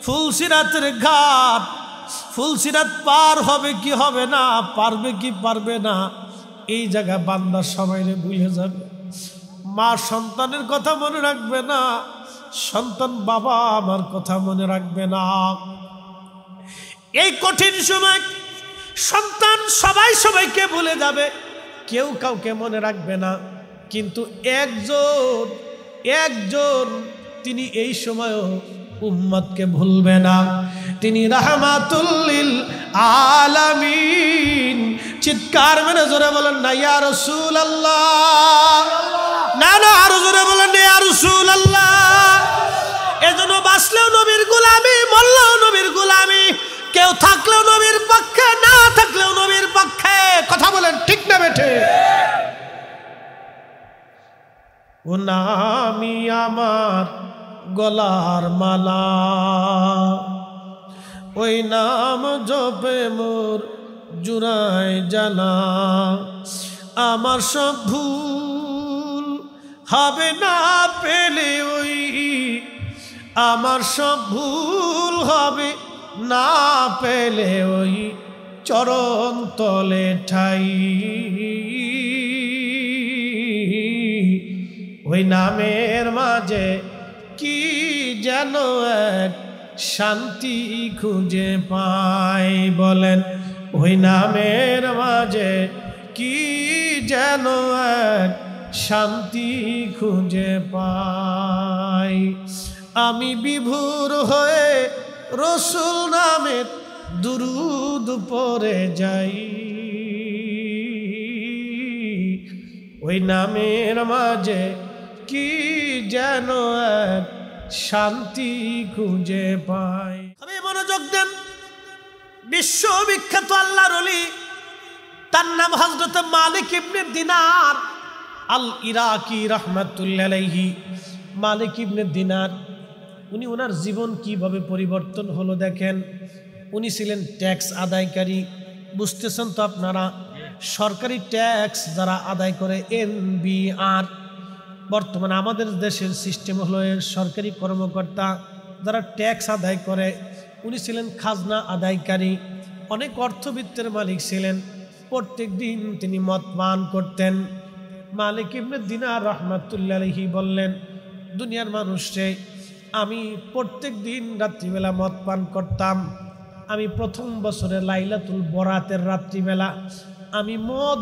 ফুলসিরাতের ঘাট, ফুলসিরাত পার হবে কি হবে না, পারবে কি পারবে না, এই জায়গা বান্দার সবাইরে ভুলে যাবে। মা সন্তানের কথা মনে রাখবে না, সন্তান বাবা আমার কথা মনে রাখবে না। এই কঠিন সময় সন্তান সবাই সবাইকে ভুলে যাবে, কেউ কাউকে মনে রাখবে না। কিন্তু একজন তিনি এই সময়ও উম্মতকে ভুলবে না। তিনি রাহমাতুল লিল আলামিন। চিৎকার মেরে জোরে বলেন না ইয়া রাসূলুল্লাহ, না না আরো জোরে বলেন না ইয়া রাসূলুল্লাহ। এজন্য বাঁচলেও নবীর গোলামি, মরলেও নবীর গোলামি, কেউ থাকলেও নবীর পক্ষে, না থাকলেও নবীর পক্ষে। কথা বলেন ঠিক না বেঠে? ও নামি আমার গলার মালা, ওই নাম জপে মোর জুড়ায় জানা। আমার সব ভুল হবে না পেলে ওই, আমার সব ভুল হবে না পেলে ওই চরণ তলে ঠাই। ওই নামের মাঝে কি যেন এক শান্তি খুঁজে পাই। বলেন ওই নামের মাঝে কি যেন এক শান্তি খুঁজে পাই। আমি বিভোর হয়ে রসুল নামের দুরুদ পড়ে যাই। ওই নামের মাঝে কি যেন এক শান্তি খুঁজে পাই। আমি মনোযোগ দেন, বিশ্ববিখ্যাত আল্লাহর ওলি, তার নাম হযরত মালিক ইবনে দিনার আল ইরাকি রাহমাতুল্লাহি আলাইহি। মালিক ইবনে দিনার, উনি ওনার জীবন কিভাবে পরিবর্তন হলো দেখেন। উনি ছিলেন ট্যাক্স আদায়কারী। বুঝতেছেন তো আপনারা? সরকারি ট্যাক্স যারা আদায় করে, এনবিআর, বর্তমানে আমাদের দেশের সিস্টেম হলো এর সরকারি কর্মকর্তা যারা ট্যাক্স আদায় করে। উনি ছিলেন খাজনা আদায়কারী, অনেক অর্থবিত্তের মালিক ছিলেন। প্রত্যেক দিন তিনি মদ পান করতেন। মালিক ইবনে দিনার রাহমাতুল্লাহি আলাইহি বললেন, দুনিয়ার মানুষে আমি প্রত্যেক দিন রাত্রিবেলা মদ পান করতাম। আমি প্রথম বছরে লাইলাতুল বরাতের রাত্রিবেলা আমি মদ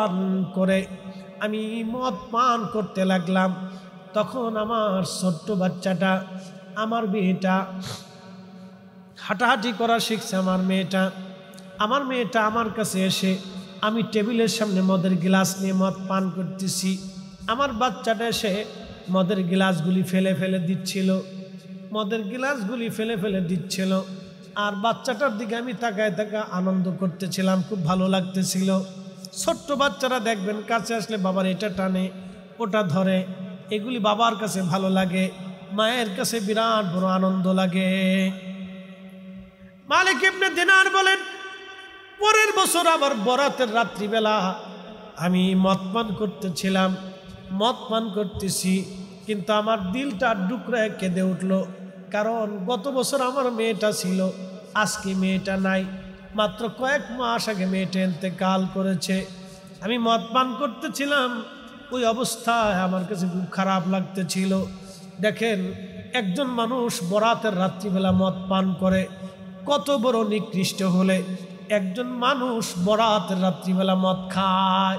পান করতে লাগলাম। তখন আমার ছোট্ট বাচ্চাটা, আমার মেয়েটা হাঁটাহাঁটি করা শিখছে। আমার মেয়েটা আমার কাছে এসে, আমি টেবিলের সামনে মদের গ্লাস নিয়ে মদ পান করতেছি, আমার বাচ্চাটা এসে মদের গ্লাসগুলি ফেলে ফেলে দিচ্ছিল। আর বাচ্চাটার দিকে আমি তাকায় আনন্দ করতেছিলাম, খুব ভালো লাগতেছিল। ছোট্ট বাচ্চারা দেখবেন কাছে আসলে বাবার এটা টানে ওটা ধরে, এগুলি বাবার কাছে ভালো লাগে, মায়ের কাছে বিরাট বড় আনন্দ লাগে। মালিক ইবনে দিনার বলেন, পরের বছর আবার বরাতের রাত্রিবেলা আমি মদ পান করতেছি, কিন্তু আমার দিলটা ডুকরায় কেঁদে উঠল। কারণ গত বছর আমার মেয়েটা ছিল, আজকে মেয়েটা নাই। মাত্র কয়েক মাস আগে মেয়েটা ইন্তেকাল করেছে। আমি মদ পান করতেছিলাম, ওই অবস্থায় আমার কাছে খুব খারাপ লাগতেছিল। দেখেন, একজন মানুষ বরাতের রাত্রিবেলা মদ পান করে, কত বড় নিকৃষ্ট হলে একজন মানুষ বরাতের রাত্রিবেলা মদ খায়।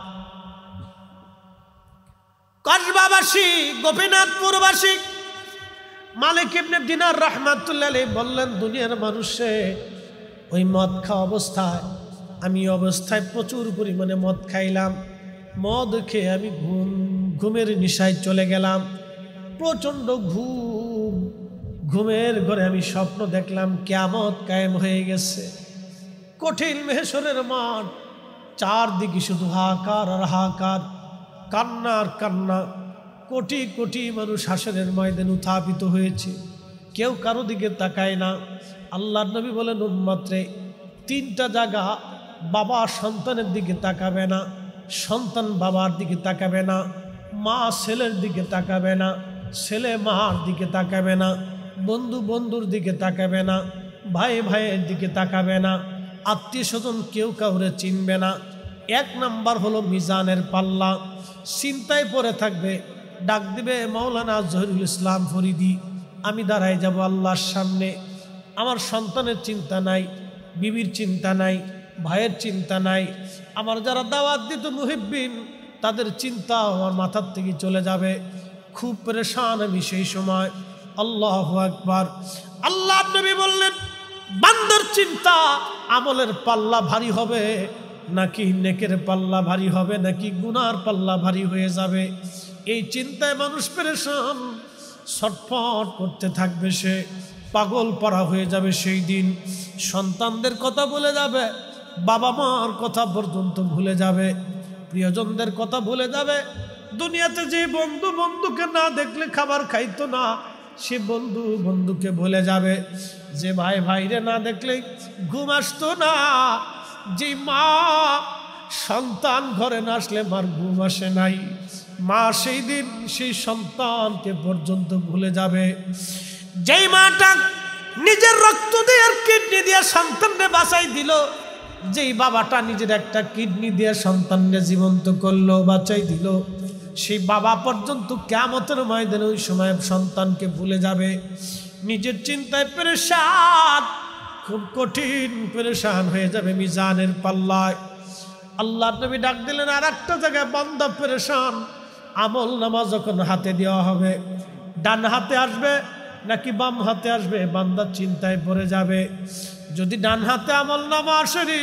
কসবাবাসী, গোপীনাথপুরবাসী মালিক ইবনে দিনার রাহমাতুল্লাহি আলাইহি বললেন, দুনিয়ার মানুষে ওই মদ খাওয়া অবস্থায়, আমি অবস্থায় প্রচুর পরিমাণে মদ খাইলাম। মদ খেয়ে আমি ঘুমের নিশায় চলে গেলাম। প্রচণ্ড ঘুমের ঘরে আমি স্বপ্ন দেখলাম কিয়ামত কায়েম হয়ে গেছে। কঠিন মেহশরের মাঠ, চারদিকে শুধু হাহাকার আর হাহাকার, কান্না আর কান্না। কোটি কোটি মানুষ হাসরের ময়দানে উত্থাপিত হয়েছে, কেউ কারো দিকে তাকায় না। আল্লাহর নবী বলেন, উম্মতরে তিনটা জায়গা, বাবা সন্তানের দিকে তাকাবে না, সন্তান বাবার দিকে তাকাবে না, মা ছেলের দিকে তাকাবে না, ছেলে মার দিকে তাকাবে না। বন্ধু বন্ধুর দিকে তাকাবে না, ভাই ভাইয়ের দিকে তাকাবে না, আত্মীয় স্বজন কেউ কাউরে চিনবে না। 1 নাম্বার হলো মিজানের পাল্লা, চিন্তায় পড়ে থাকবে। ডাক দিবে মাওলানা জহিরুল ইসলাম ফরিদি, আমি দাঁড়াই যাব আল্লাহর সামনে, আমার সন্তানের চিন্তা নাই, বিবির চিন্তা নাই, ভাইয়ের চিন্তা নাই, আমার যারা দাওয়াত দিত মুহিব্বিন তাদের চিন্তা আমার মাথার থেকে চলে যাবে। খুব পরেশান আমি সেই সময়। আল্লাহু আকবার। আল্লাহ নবী বললেন, বান্দার চিন্তা আমলের পাল্লা ভারী হবে নাকি নেকের পাল্লা ভারী হবে নাকি গুনার পাল্লা ভারী হয়ে যাবে। এই চিন্তায় মানুষ পেরেশান, ছটফট করতে থাকবে, সে পাগল পারা হয়ে যাবে। সেই দিন সন্তানদের কথা ভুলে যাবে, বাবা মার কথা পর্যন্ত ভুলে যাবে, প্রিয়জনদের কথা ভুলে যাবে। দুনিয়াতে যে বন্ধু বন্ধুকে না দেখলে খাবার খাইতো না, সে বন্ধু বন্ধুকে ভুলে যাবে। যে ভাই ভাইরে না দেখলে ঘুম আসতো না, যে মা সন্তান ঘরে না আসলে মার ঘুম আসে নাই, মা সেই দিন সেই সন্তানকে পর্যন্ত ভুলে যাবে। যেই মাটা নিজের রক্ত দিয়ে আর কিডনি দিয়ে সন্তানকে বাঁচাই দিল, যেই বাবাটা নিজের একটা কিডনি দিয়ে সন্তানকে জীবন্ত করলো, বাঁচাই দিল, সেই বাবা পর্যন্ত কিয়ামতের ময়দানে ওই সময় সন্তানকে ভুলে যাবে। নিজের চিন্তায় পেরেশান, খুব কঠিন পেরেশান হয়ে যাবে মিজানের পাল্লায়। আল্লাহ নবী ডাক দিলেন আর একটা জায়গায়, বান্দা পেরেশান, আমল নামা যখন হাতে দেওয়া হবে, ডান হাতে আসবে নাকি বাম হাতে আসবে, বান্দা চিন্তায় পড়ে যাবে। যদি ডান হাতে আমল নামা আসেনি,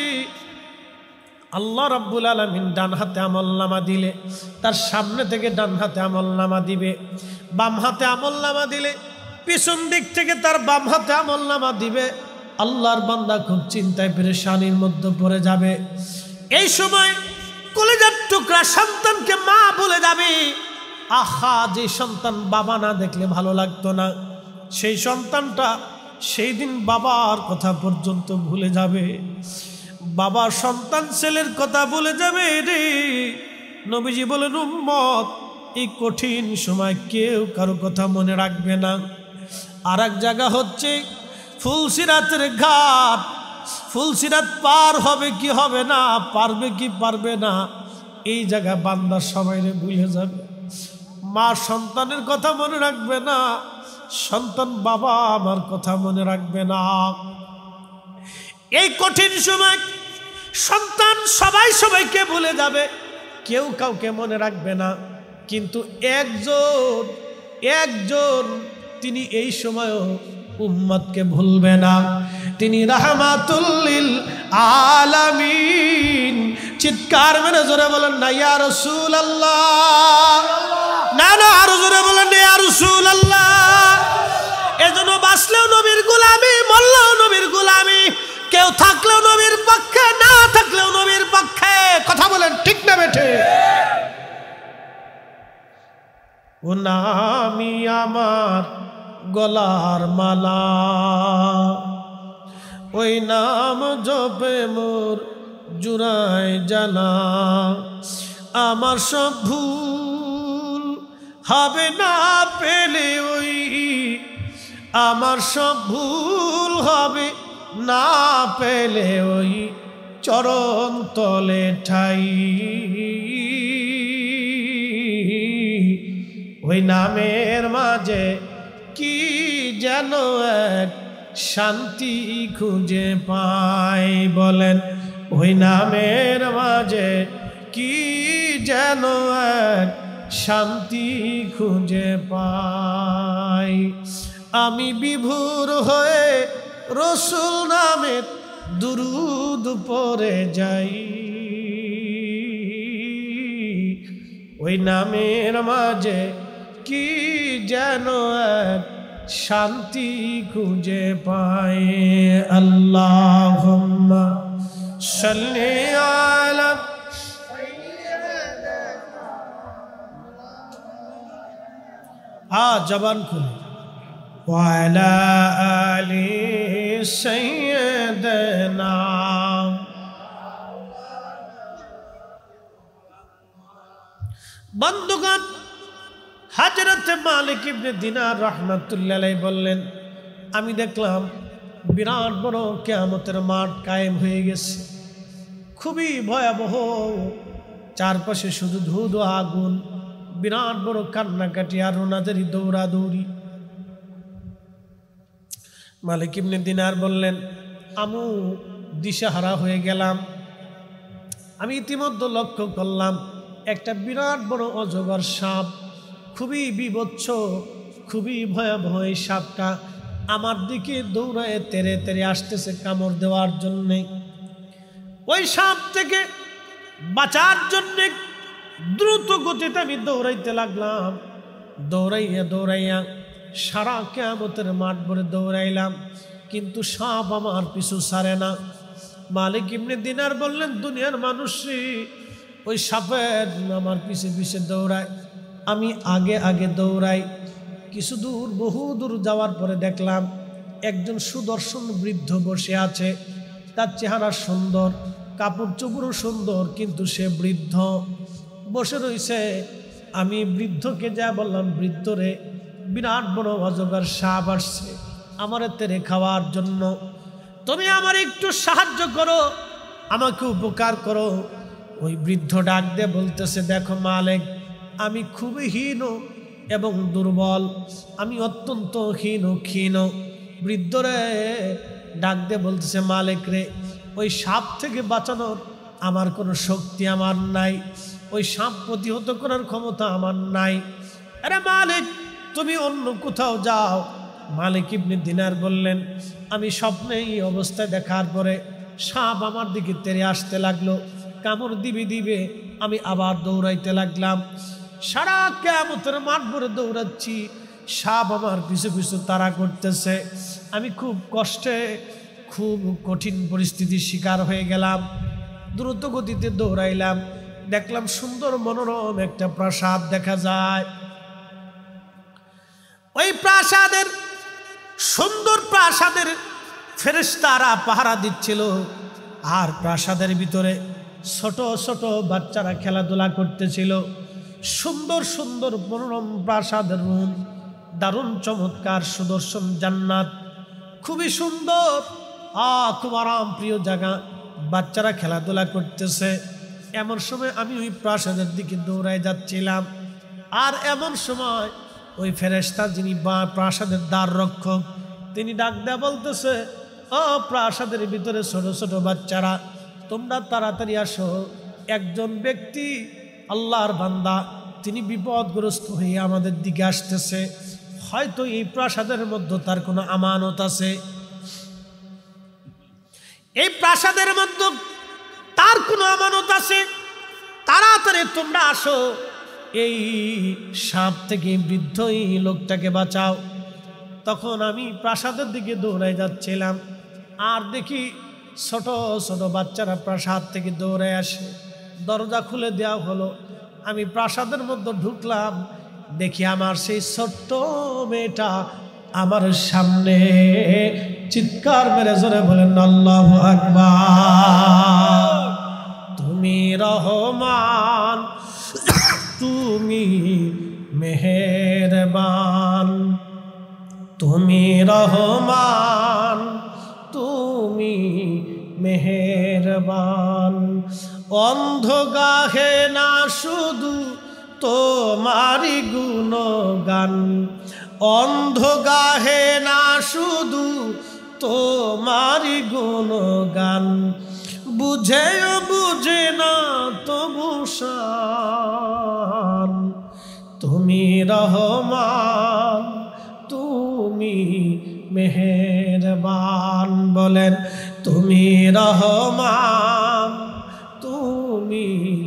আল্লাহ রাব্বুল আলামিন ডান হাতে আমল নামা দিলে তার সামনে থেকে ডান হাতে আমল নামা দিবে, বাম হাতে আমল নামা দিলে পিছন দিক থেকে তার বাম হাতে আমল নামা দিবে। আল্লাহর বান্দা খুব চিন্তায় পেরেশানির মধ্যে পড়ে যাবে। এই সময় কলিজার টুকরা সন্তানকে মা বলে যাবে, আহা, যে সন্তান বাবা না দেখলে ভালো লাগতো না, সেই সন্তানটা সেই দিন বাবার কথা পর্যন্ত ভুলে যাবে। বাবা সন্তান ছেলের কথা ভুলে যাবে রে। নবীজি বলেন, উম্মত, এই কঠিন সময় কেউ কারো কথা মনে রাখবে না। আর এক জায়গা হচ্ছে ফুলসিরাতের ঘাট। ফুলসিরাত পার হবে কি হবে না, পারবে কি পারবে না, এই জায়গা বান্দা সবাইরে ভুলে যাবে। মা সন্তানের কথা মনে রাখবে না, সন্তান বাবা আমার কথা মনে রাখবে না। এই কঠিন সময় সন্তান সবাই সবাইকে ভুলে যাবে, কেউ কাউকে মনে রাখবে না। কিন্তু একজন তিনি এই সময়ও উম্মতকে ভুলবে না। তিনি রাহমাতুল লিল আলামিন। চিৎকার মেরে জোরে বলেন না ইয়া রাসূলুল্লাহ, না না আরো জোরে বলেন না ইয়া রাসূলুল্লাহ। এজন্য বাঁচলেও নবীর গোলামি, মরলেও নবীর গোলামি, কেউ থাকলেও নবীর পক্ষে, না থাকলেও নবীর পক্ষে। কথা বলেন ঠিক না বেঠে? ও নামি আমার গলার মালা, ওই নাম জপে মোর জুড়ায় জানা। আমার সব ভুল হবে না পেলে ওই, আমার সব ভুল হবে না পেলে ওই চরণ তলে ঠাই। ওই নামের মাঝে কি যেন এক শান্তি খুঁজে পাই। বলেন, ওই নামের মাঝে কি যেন এক শান্তি খুঁজে পাই। আমি বিভোর হয়ে রসুল নামের দুরুদ পড়ে যাই। ওই নামের মাঝে কি যেন এক শান্তি খুঁজে পাই। আল্লাহুম্মা সাল্লি আলা, জবান খুলে, ওয়ালা আলি সাইয়্যিদানা। বন্ধুগণ, হযরত মালিক ইবনে দিনার রাহমাতুল্লাহ আলাইহি বললেন, আমি দেখলাম বিরাট বড় কিয়ামতের মাঠ কায়েম হয়ে গেছে, খুবই ভয়াবহ, চারপাশে শুধু ধুধু আগুন, বিরাট বড় কান্নাকাটি আর ওনাদেরই দৌড়াদৌড়ি। মালিক ইবনে দিনার বললেন, আমু দিশাহারা হয়ে গেলাম। আমি ইতিমধ্যে লক্ষ্য করলাম একটা বিরাট বড় অজগর সাপ, খুবই বিভৎস, খুবই ভয়াবহ। এই সাপটা আমার দিকে দৌড়ায় তেরে তেরে আসতেছে কামড় দেওয়ার জন্যে। ওই সাপ থেকে বাঁচার জন্যে দ্রুত গতিতে আমি দৌড়াইতে লাগলাম। দৌড়াইয়া দৌড়াইয়া সারা কিয়ামতের মাঠ ভরে দৌড়াইলাম, কিন্তু সাপ আমার পিছু ছাড়ে না। মালিক ইবনে দিনার বললেন, দুনিয়ার মানুষই ওই সাপের আমার পিছে পিছে দৌড়ায়, আমি আগে আগে দৌড়াই। কিছু দূর, বহু দূর যাওয়ার পরে দেখলাম একজন সুদর্শন বৃদ্ধ বসে আছে। তার চেহারা সুন্দর, কাপড় চোপড়ও সুন্দর, কিন্তু সে বৃদ্ধ বসে রয়েছে। আমি বৃদ্ধকে যা বললাম, বৃদ্ধরে বিরাট বড় অজগর সাপ আসছে আমার তেরে খাওয়ার জন্য, তুমি আমার একটু সাহায্য করো, আমাকে উপকার করো। ওই বৃদ্ধ ডাক দিয়ে বলতেছে, দেখো মালিক, আমি খুবই হীন এবং দুর্বল, আমি অত্যন্ত ক্ষীণ। বৃদ্ধরে ডাক দিয়ে বলতেছে, মালিক রে, ওই সাপ থেকে বাঁচানোর আমার কোনো শক্তি আমার নাই, ওই সাপ প্রতিহত করার ক্ষমতা আমার নাই। আরে মালিক, তুমি অন্য কোথাও যাও। মালিক ইবনে দিনার বললেন, আমি স্বপ্নে এই অবস্থায় দেখার পরে সাপ আমার দিকে তেড়ে আসতে লাগলো, কামড় দিবে। আমি আবার দৌড়াইতে লাগলাম, সারা কিয়ামতের মাঠ ভরে দৌড়াচ্ছি, সাপ আমার পিছু পিছু তাড়া করতেছে। আমি খুব কষ্টে, খুব কঠিন পরিস্থিতির শিকার হয়ে গেলাম। দ্রুত গতিতে দৌড়াইলাম, দেখলাম সুন্দর মনোরম একটা প্রাসাদ দেখা যায়। ওই প্রাসাদের, সুন্দর প্রাসাদের ফেরেশতারা পাহারা দিচ্ছিল, আর প্রাসাদের ভিতরে ছোট ছোট বাচ্চারা খেলাধুলা করতেছিল। সুন্দর সুন্দর মনোরম প্রাসাদের রুম, দারুণ চমৎকার সুদর্শন জান্নাত, খুবই সুন্দর, খুব আরাম প্রিয় জায়গা। বাচ্চারা খেলাধুলা করতেছে। এমন সময় আমি ওই প্রাসাদের দিকে দৌড়াই যাচ্ছিলাম, আর এমন সময় ওই ফেরেশতা যিনি প্রাসাদের দ্বার রক্ষক, তিনি ডাক দেয়া বলতেছে, ও প্রাসাদের ভিতরে ছোট ছোট বাচ্চারা, তোমরা তাড়াতাড়ি আসো। একজন ব্যক্তি, আল্লাহর বান্দা, তিনি বিপদগ্রস্ত হয়ে আমাদের দিকে আসতেছে। হয়তো এই প্রাসাদের মধ্যে তার কোনো আমানত আছে, এই প্রাসাদের মধ্যে তার কোনো আমানত আছে, তাড়াতাড়ি তোমরা আসো, এই সাপ থেকে বৃদ্ধ এই লোকটাকে বাঁচাও। তখন আমি প্রাসাদের দিকে দৌড়াই যাচ্ছিলাম, আর দেখি ছোট ছোট বাচ্চারা প্রাসাদ থেকে দৌড়ে আসে। দরজা খুলে দেওয়া হলো, আমি প্রাসাদের মধ্যে ঢুকলাম, দেখি আমার সেই ছোট্ট মেয়েটা আমার সামনে। চিৎকার মেরে জোরে বলেন আল্লাহু আকবার। তুমি রহমান, তুমি মেহেরবান, তুমি রহমান, তুমি মেহেরবান। অন্ধ গাহে না শুধু তোমারি গুণগান, অন্ধ গাহে না শুধু তোমারি গুণগান। বুঝেও বুঝে না তবু শান, তুমি রহমান, তুমি মেহেরবান। বলেন, তুমি রহমান, তুমি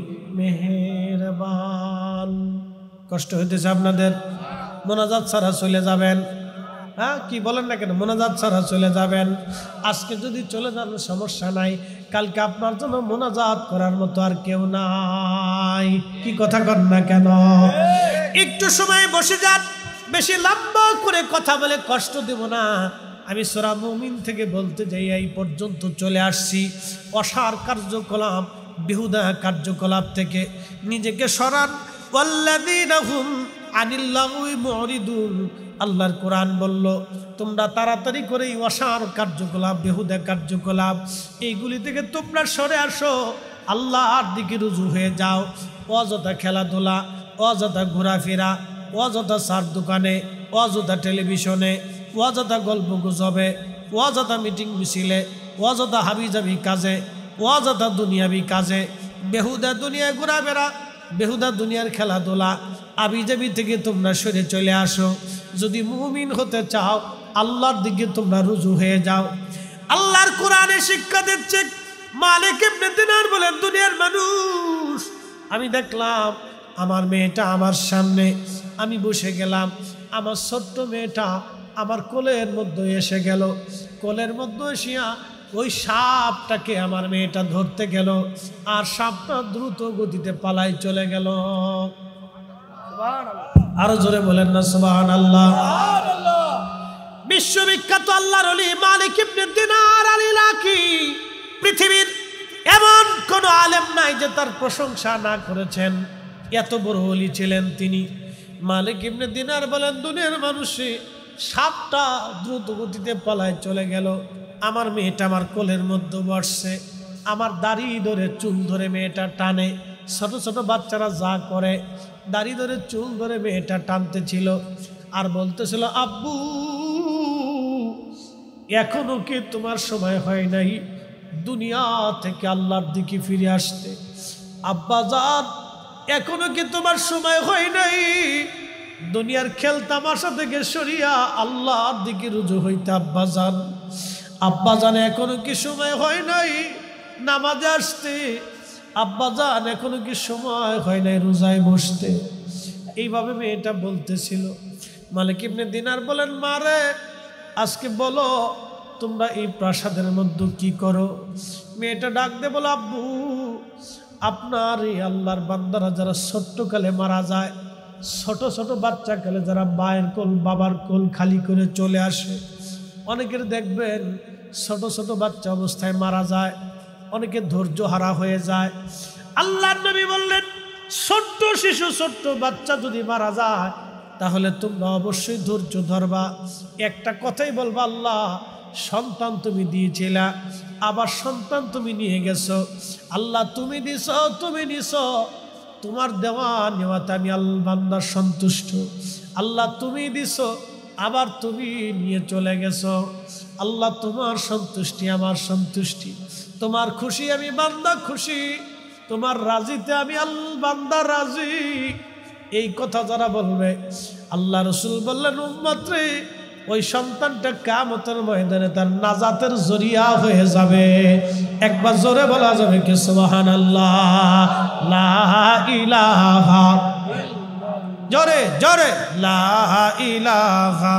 মেহেরবান। কষ্ট হইতেছে আপনাদের? মোনাজাত ছাড়া চলে যাবেন? হ্যাঁ, কি বলেন না কেন? মোনাজাত ছাড়া চলে যাবেন? আজকে যদি চলে যান সমস্যা নাই, কালকে আপনার জন্য মোনাজাত করার মতো আর কেউ নাই। কি কথা কর না কেন? একটু সময় বসে যান, বেশি লম্বা করে কথা বলে কষ্ট দেব না। আমি সূরা মুমিন থেকে বলতে যাই, এই পর্যন্ত চলে আসছি। অসার কার্যকলাপ, বেহুদা কার্যকলাপ থেকে নিজেকে সরান। ওয়াল্লাযীনা হুম আনিল লাগwi মুরিদুন, আল্লাহর কোরআন বলল তোমরা তাড়াতাড়ি করে এই অসার কার্যকলাপ, বেহুদা কার্যকলাপ এইগুলি থেকে তোমরা সরে আসো, আল্লাহর দিকে রুজু হয়ে যাও। অযথা খেলাধুলা, অযথা ঘোরাফেরা, অযথা সার দোকানে, অযথা টেলিভিশনে, অযথা গল্প গুজবে, অযথা মিটিং মিছিলে, অযথা হাবিজাবি কাজে, অযথা দুনিয়াবি কাজে, বেহুদা দুনিয়ায় ঘোরাফেরা, বেহুদা দুনিয়ার খেলাধুলা, আবিজাবি থেকে তোমরা সরে চলে আসো। যদি মুমিন হতে চাও আল্লাহর দিকে তোমরা রুজু হয়ে যাও। আল্লাহর কোরআনে শিক্ষা দিচ্ছে। মালিক ইবনে দিনার বলেন, দুনিয়ার মানুষ, আমি দেখলাম আমার মেয়েটা আমার সামনে, আমি বসে গেলাম, আমার ছোট্ট মেয়েটা আমার কোলের মধ্যে এসে গেল। কোলের মধ্যে এসিয়া ওই সাপটাকে আমার মেয়েটা ধরতে গেল, আর সাপটা দ্রুত গতিতে পালাই চলে গেল। আরো জোরে বলেন না সুবহানাল্লাহ। বিশ্ববিখ্যাত আল্লাহর ওলি মালিক ইবনে দিনার আল ইলাকি, পৃথিবীর এমন কোন আলেম নাই যে তার প্রশংসা না করেছেন, এত বড় ওলি ছিলেন তিনি। মালিক ইবনে দিনার বলেন, দুনিয়ার মানুষে সাপটা দ্রুত গতিতে পালায় চলে গেল, আমার মেয়েটা আমার কোলের মধ্যে বসছে, আমার দাড়ি ধরে চুল ধরে মেয়েটা টানে। ছোট ছোট বাচ্চারা যা করে, দাড়ি ধরে চুল ধরে মেয়েটা টানতেছিল আর বলতেছিল, আব্বু এখনো কি তোমার সময় হয় নাই দুনিয়া থেকে আল্লাহর দিকে ফিরে আসতে? আব্বা জান এখনো কি তোমার সময় হয় নাই দুনিয়ার খেল তামাশা থেকে সরিয়া আল্লাহর দিকে রুজু হইতে? আব্বা জান, আব্বা জান এখনো কি সময় হয় নাই নামাজে আসতে? আব্বা জান এখনো কি সময় হয় নাই রোজায় বসতে? এইভাবে মেয়েটা বলতেছিল। মালিক ইবনে দিনার বলেন, মারে আজকে বলো তোমরা এই প্রাসাদের মধ্যে কি করো? মেয়েটা ডাক দে বলো, আব্বু আপনার এই আল্লাহর বান্দারা যারা ছোট্টকালে মারা যায়, ছোট ছোট বাচ্চাকালে যারা মায়ের কোল বাবার কোল খালি করে চলে আসে, অনেকের দেখবেন ছোট ছোট বাচ্চা অবস্থায় মারা যায়, অনেকে ধৈর্য হারা হয়ে যায়। আল্লাহর নবী বললেন, ছোট্ট শিশু ছোট্ট বাচ্চা যদি মারা যায় তাহলে তোমরা অবশ্যই ধৈর্য ধরবা। একটা কথাই বলবা, আল্লাহ সন্তান তুমি দিয়েছিলা, আবার সন্তান তুমি নিয়ে গেছো। আল্লাহ তুমি দিছ, তুমি নিছ, তোমার দেওয়া নেওয়াতে আমি আল্লাহ বান্দার সন্তুষ্ট। আল্লাহ তুমি দিছ, আবার তুমি নিয়ে চলে গেছো। আল্লাহ তোমার সন্তুষ্টি আমার সন্তুষ্টি, তোমার খুশি আমি বান্দা খুশি, তোমার রাজিতে আমি আল্লাহ বান্দা রাজি। এই কথা যারা বলবে, আল্লাহ রসুল বললেন, উম্মত রে ওই সন্তানটা কিয়ামতের ময়দানে তার নাজাতের জরিয়া হয়ে যাবে। একবার জোরে বলা যাবে কি সুবহানাল্লাহ? লা ইলাহা, জোরে জোরে, লা ইলাহা,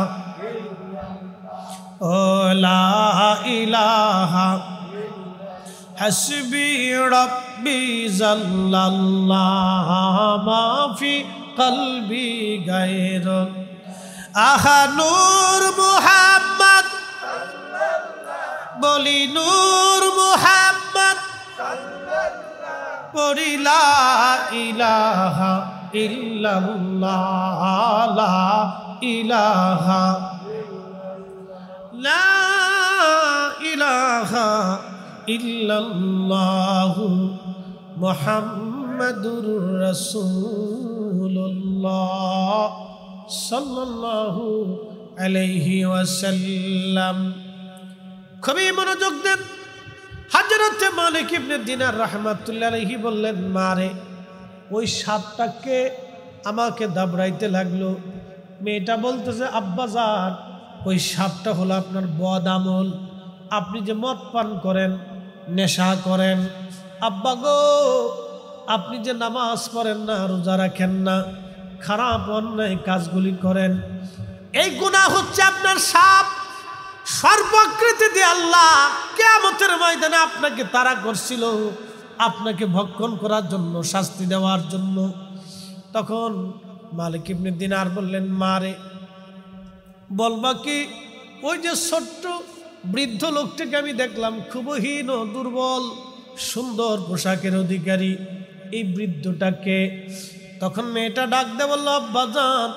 ও লা ইলাহা হাসবি রাব্বি জাল্লাল্লাহ মাফি কলবি গায়রুন। আহা নূর মুহাম্মদ, বলি নূর মুহাম্মদ, পড়ি লা ইলাহা ইল্লাল্লাহ, লা ইলাহা, লা ইলাহা ইল্লাল্লাহু মুহাম্মাদুর রাসূলুল্লাহ সাল্লাল্লাহু আলাইহি ওয়াসাল্লাম। খুবই মনোযোগ দেন। হযরত মালিক ইবনে দিনার রাহমাতুল্লাহ আলাইহি বললেন, মারে ওই সাপটাকে আমাকে দাবড়াইতে লাগলো। মেয়েটা বলতেছে, আব্বাজান ওই সাপটা হলো আপনার বদ আমল, আপনি যে মদ পান করেন, নেশা করেন, আব্বা গো আপনি যে নামাজ পড়েন না, রোজা রাখেন না, খারাপ অন্যায় কাজগুলি করেন, এই গুনাহ হচ্ছে আপনার সাপ। সর্বাকৃতি দিয়ে আল্লাহ কিয়ামতের ময়দানে আপনাকে তাড়া করছিল, আপনাকে ভক্ষণ করার জন্য, শাস্তি দেওয়ার জন্য। তখন মালিক ইবনে দিনার বললেন, মারে বলবা কি ওই যে ছোট্ট বৃদ্ধ লোকটাকে আমি দেখলাম, খুব হীন দুর্বল, সুন্দর পোশাকের অধিকারী, এই বৃদ্ধটাকে। তখন মেয়েটা ডাক দে বলল, আব্বাজান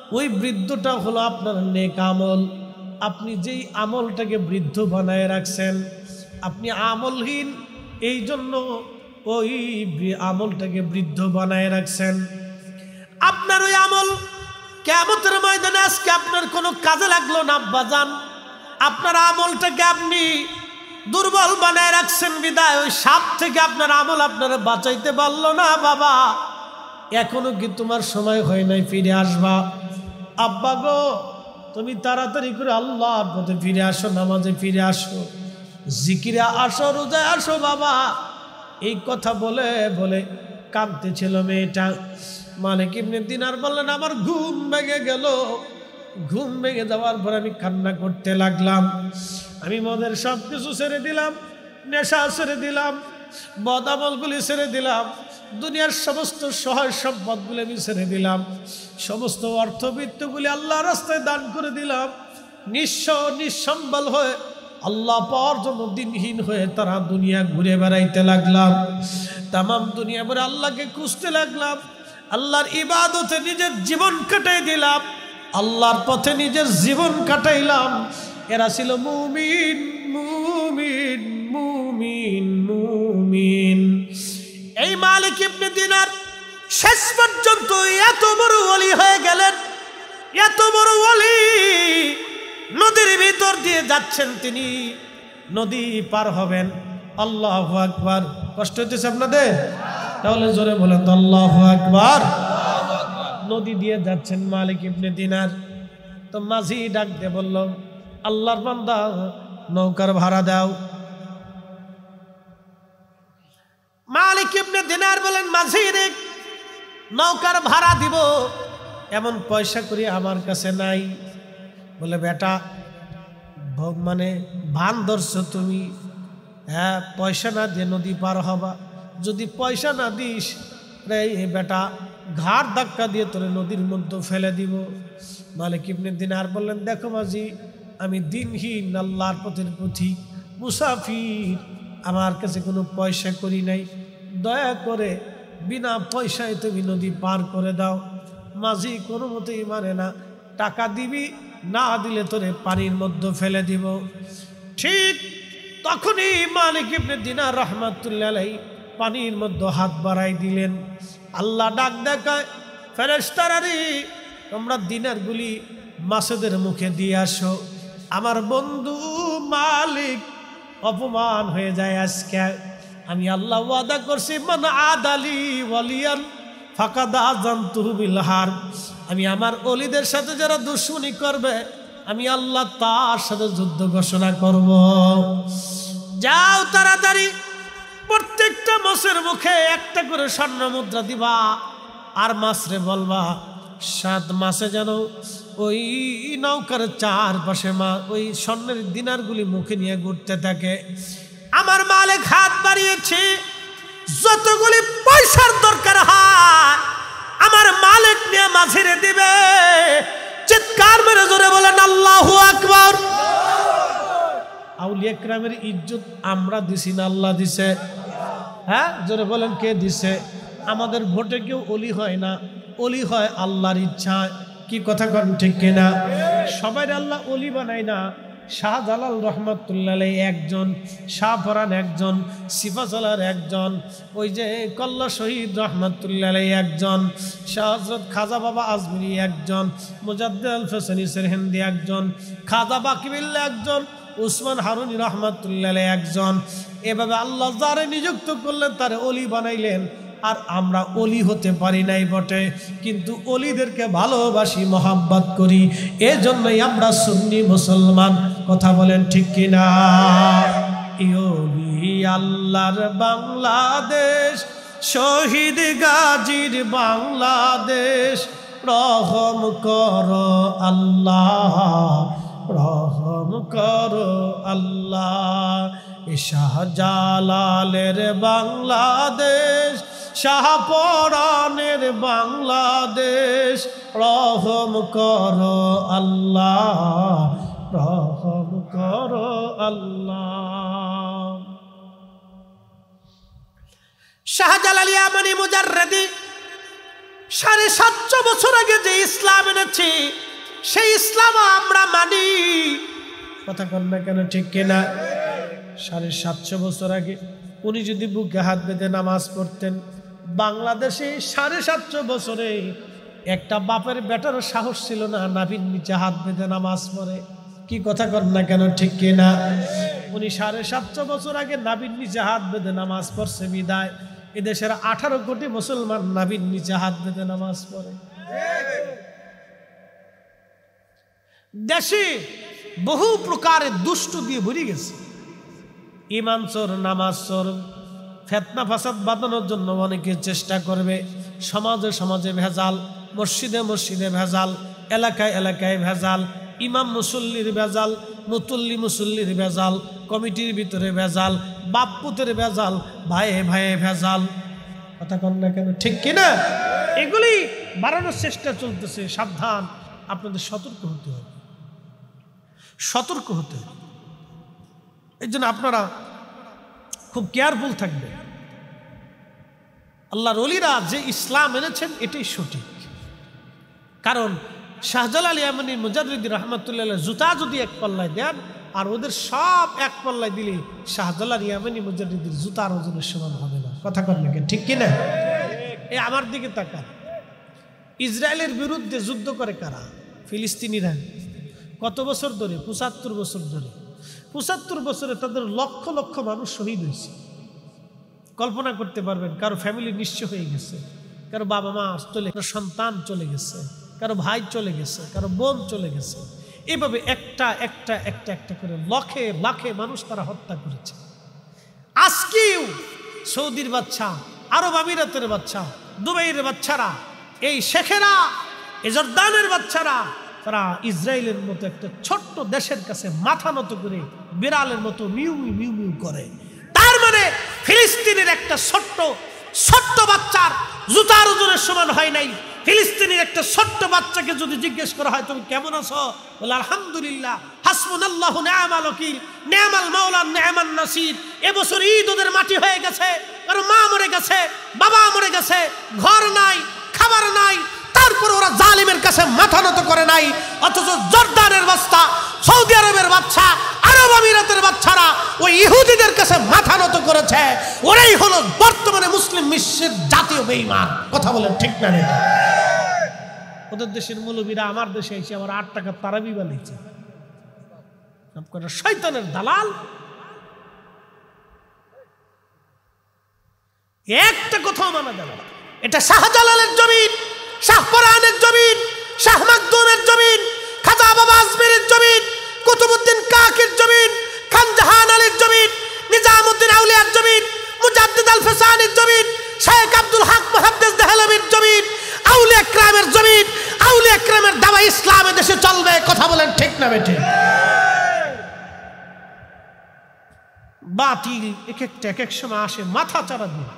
ওই বৃদ্ধটা হলো আপনার নেক আমল। আপনি যেই আমলটাকে বৃদ্ধ বানায় রাখছেন, আপনি আমলহীন, এই জন্য ওই আমলটাকে বৃদ্ধ বানায় রাখছেন। আপনার ওই আমল কিয়ামতের ময়দানে আজকে আপনার কোনো কাজে লাগলো না আব্বাজান। আপনার আমলটাকে আপনি দুর্বল বানায় রাখছেন বিদায় ওই সাপ থেকে আপনার আমল আপনারা বাঁচাইতে পারলো না বাবা। এখনো কি তোমার সময় হয় নাই ফিরে আসবা? আব্বা গো, তুমি তাড়াতাড়ি করে আল্লাহর পথে ফিরে আসো, নামাজে ফিরে আসো, জিকিরে আসো, রোজায় আসো বাবা। এই কথা বলে বলে কাঁদতেছিল মেয়েটা। মালিক ইবনে দিনার বললেন, আমার ঘুম ভেঙে গেল। ঘুম ভেঙে যাওয়ার পর আমি কান্না করতে লাগলাম। আমি মদের সব কিছু ছেড়ে দিলাম, নেশা ছেড়ে দিলাম, বদামলগুলি ছেড়ে দিলাম, দুনিয়ার সমস্ত সহায় সম্পদগুলি আমি ছেড়ে দিলাম, সমস্ত অর্থবিত্তগুলি আল্লাহ রাস্তায় দান করে দিলাম। নিঃস্ব নিঃসম্বল হয়ে আল্লাহ পাওয়ার জন্য দিনহীন হয়ে তারা দুনিয়া ঘুরে বেড়াইতে লাগলাম। তামাম দুনিয়া ভরে আল্লাহকে খুঁজতে লাগলাম। আল্লাহর ইবাদতে নিজের জীবন কাটাই দিলাম, আল্লাহর পথে নিজের জীবন কাটাইলাম। এরা ছিল মুমিন মুমিন মুমিন মুমিন। এই মালিক ইবনে দিনার শেষ পর্যন্ত এত বড় ওলি হয়ে গেলেন, এত বড় ওলি। নদীর ভিতর দিয়ে যাচ্ছেন তিনি, নদী পার হবেন। আল্লাহু আকবার। কষ্ট হইতেছে আপনাদের? তাহলে জোরে বলেন তো আল্লাহু আকবার। নদী দিয়ে যাচ্ছেন মালিক ইবনে দিনার। তো মাঝি ডাক দিয়ে বলল, আল্লাহর বান্দা নৌকার ভাড়া দাও। মালিক ইবনে দিনার বলেন, মাঝি রে, নৌকার ভাড়া দিব এমন পয়সা করি আমার কাছে নাই। বলে, বেটা মানে ভান ধরছো তুমি? হ্যাঁ, পয়সা না দিয়ে নদী পার হবা? যদি পয়সা না দিস রে বেটা, ঘাড় ধাক্কা দিয়ে তোরে নদীর মধ্যে ফেলে দিব। মালিক ইবনে দিনার বললেন, দেখো মাঝি, আমি দিনহীন আল্লাহর পথের পথিক মুসাফির, আমার কাছে কোনো পয়সা করি নাই, দয়া করে বিনা পয়সায় তুমি নদী পার করে দাও। মাঝি কোনো মতেই মানে না, টাকা দিবি, না দিলে তোরে পানির মধ্যে ফেলে দিব। ঠিক তখনই মালিক ইবনে দিনার রাহমাতুল্লাহ আলাইহি পানির মধ্যে হাত বাড়াই দিলেন। আল্লাহ ডাক দেখায়, ফেরেশতারা রে, তোমরা দিনারগুলি মাছেদের মুখে দিয়ে আসো। আমার বন্ধু মালিক অপমান হয়ে যায় আজকে। আমি আল্লাহ ওয়াদা করছি, মান আদালি ওয়ালিয়ান ফাকাদ আযানতুহু বিল হারব। আমি আমার ওলিদের সাথে যারা দুশমনি করবে, আমি আল্লাহ তার সাথে যুদ্ধ ঘোষণা করব। যাও তাড়াতাড়ি, প্রত্যেকটা মাছের মুখে একটা করে স্বর্ণ মুদ্রা দিবা, আর মাছরে বলবা 7 মাসে যেন ওই নৌকার চারপাশে ওই স্বর্ণের দিনারগুলি মুখে নিয়ে ঘুরতে থাকে। আমার মালিক হাত বাড়িয়েছে, যতগুলি পয়সার দরকার হয় আমার মালিক নিয়ে মাঝিরে দিবে। চিৎকার মেরে জোরে বলেন আল্লাহু আকবার। আউলিয়া কিরামের ইজ্জত আমরা দিছি না আল্লাহ দিছে? হ্যাঁ, জোরে বলেন কে দিছে? আমাদের ভোটে কেউ ওলি হয় না, ওলি হয় আল্লাহর ইচ্ছায়। কি কথা কন ঠিক কিনা? সবাই আল্লাহ ওলি বানায় না। শাহজালাল রহমাতুল্লাহ আলাইহি একজন, শাহপরান একজন, সিফাজালার একজন, ওই যে কল্লা শহীদ রহমাতুল্লাহ আলাইহি একজন, শাহ হযরত খাজা বাবা আজমিরি একজন, মুজাদ্দিদ আল ফসানি সেরহিন্দি একজন, খাজা বাকিবিল্লাহ একজন, উসমান হারুনি রহমাতুল্লাহ আলাইহি একজন। এভাবে আল্লাহ যারে নিযুক্ত করলেন তারে ওলি বানাইলেন। আর আমরা ওলি হতে পারি নাই বটে, কিন্তু ওলিদেরকে ভালোবাসি, মহাব্বত করি, এজন্যই আমরা সুন্নি মুসলমান। কথা বলেন ঠিক কিনা? ওলি আল্লাহর বাংলাদেশ, শহীদ গাজীর বাংলাদেশ, রহম করো আল্লাহ, রহম করো আল্লাহ। শাহজালালের বাংলাদেশ, শাহপরানের বাংলাদেশ, রহম করো আল্লাহ, রহম করো আল্লাহ। শাহজালাল ইয়ামানি মুজাররদি 750 বছর আগে যে ইসলাম এনেছে সেই ইসলাম আমরা মানি। কথা কন না কেন, ঠিক কিনা? 750 বছর আগে উনি যদি বুকে হাত বেঁধে নামাজ পড়তেন, বাংলাদেশে 750 বছরে একটা বাপের বেটার সাহস ছিল না নাভির নিচে হাত বেঁধে নামাজ পড়ে। কি কথা কন না কেন, ঠিক কিনা? উনি 750 বছর আগে নাভির নিচে হাত বেঁধে নামাজ পড়ছে বিদায় এদেশের 18 কোটি মুসলমান নাভির নিচে হাত বেঁধে নামাজ পড়ে। দেশে বহু প্রকারের দুষ্ট দিয়ে ভরে গেছে। ইমান চোর, নামাজ চোর, ফিতনা ফাসাদ বাঁধানোর জন্য অনেকে চেষ্টা করবে। সমাজে সমাজে ভেজাল, মসজিদে মসজিদে ভেজাল, এলাকায় এলাকায় ভেজাল, ইমাম মুসল্লির ভেজাল, মুতল্লি মুসল্লির ভেজাল, কমিটির ভিতরে ভেজাল, বাপ পুতের ভেজাল, ভাইয়ে ভাইয়ে ভেজাল। কথা কন না কেন, ঠিক কিনা? এগুলি বাড়ানোর চেষ্টা চলতেছে। সাবধান, আপনাদের সতর্ক হতে হবে, সতর্ক হতে হবে। এই জন্য আপনারা খুব কেয়ারফুল থাকবেন। আল্লাহর ওলিরা যে ইসলাম এনেছেন এটাই সঠিক। কারণ শাহজালাল ইয়ামানি মুজাদ্দিদ রাহমাতুল্লাহ জুতা যদি এক পাল্লায় দেন আর ওদের সব এক পাল্লায় দিলে শাহজালাল ইয়ামানি মুজাদ্দিদের জুতার ওজনের সমান হবে না। কথা কন না, ঠিক কিনা? এই আমার দিকে তাকান, ইসরায়েলের বিরুদ্ধে যুদ্ধ করে কারা? ফিলিস্তিনিরা। কত বছর ধরে? 75 বছর ধরে। 75 বছরে তাদের লক্ষ লক্ষ মানুষ শহীদ হয়েছে। কল্পনা করতে পারবেন? কারো ফ্যামিলি নিঃস্ব হয়ে গেছে, কারো বাবা মা চলে, কারো সন্তান চলে গেছে, কারো ভাই চলে গেছে, কারো বোন চলে গেছে। এভাবে একটা একটা একটা একটা করে লাখে লাখে মানুষ তারা হত্যা করেছে। আজকেও সৌদির বাচ্চা, আরব আমিরাতের বাচ্চা, দুবাইয়ের বাচ্চারা, এই শেখেরা, এই জর্দানের বাচ্চারা, তারা ইসরায়েলের মতো একটা ছোট্ট দেশের কাছে মাথা নত করে বিড়ালের মতো মিউ মিউ মিউ মিউ করে। তার মানে ফিলিস্তিনের একটা ছোট্ট ছোট্ট বাচ্চার জুতার ওজনের সমান হয় নাই। ফিলিস্তিনের একটা ছোট্ট বাচ্চাকে যদি জিজ্ঞেস করা হয় তুমি কেমন আছো, বলে আলহামদুলিল্লাহ, হাসবুনাল্লাহু নি'মাল ওয়াকিল, নি'মাল মাওলা নি'মান নাসির। এবছর ঈদ ওদের মাটি হয়ে গেছে, কারো মা মরে গেছে, বাবা মরে গেছে, ঘর নাই, খাবার নাই, তারপর ওরা জালিমের কাছে মাথা নত করে নাই। অথচ জর্দানের বাচ্চা, সৌদি আরবের বাচ্চা, আরব আমিরাতের বাচ্চারা ওই ইহুদিদের কাছে মাথা নত করেছে। ওরাই হলো বর্তমানে মুসলিম বিশ্বের জাতীয় বেঈমান। কথা বলেন ঠিক না? ওদের দেশের মৌলবীরা আমার দেশে এসে আমার 8 টাকা তারাবি বানিয়েছে। শয়তানের দালাল। একটা কথাও মানা যাবে না। এটা শাহজালালের জমিন, শাহপরানের জমিন, শাহ মাকদুমের জমিন, খাজা বাবা আজমিরের জমিন, কুতুবউদ্দিন কাকির জমিন, খান জাহান আলীর জমিন, নিজামউদ্দিন আউলিয়ার জমিন, মুজাদ্দিদ আল ফিসানির জমিন, শেখ আব্দুল হক মুহাদ্দিস দেহলভির জমিন, আউলিয়া ইকরামের জমিন। আউলিয়া ইকরামের দাওয়া ইসলামে দেশে চলবে। কথা বলেন ঠিক না বেঠে? বাতিল এক একটা এক এক সময় আসে মাথা চারা দিয়ে।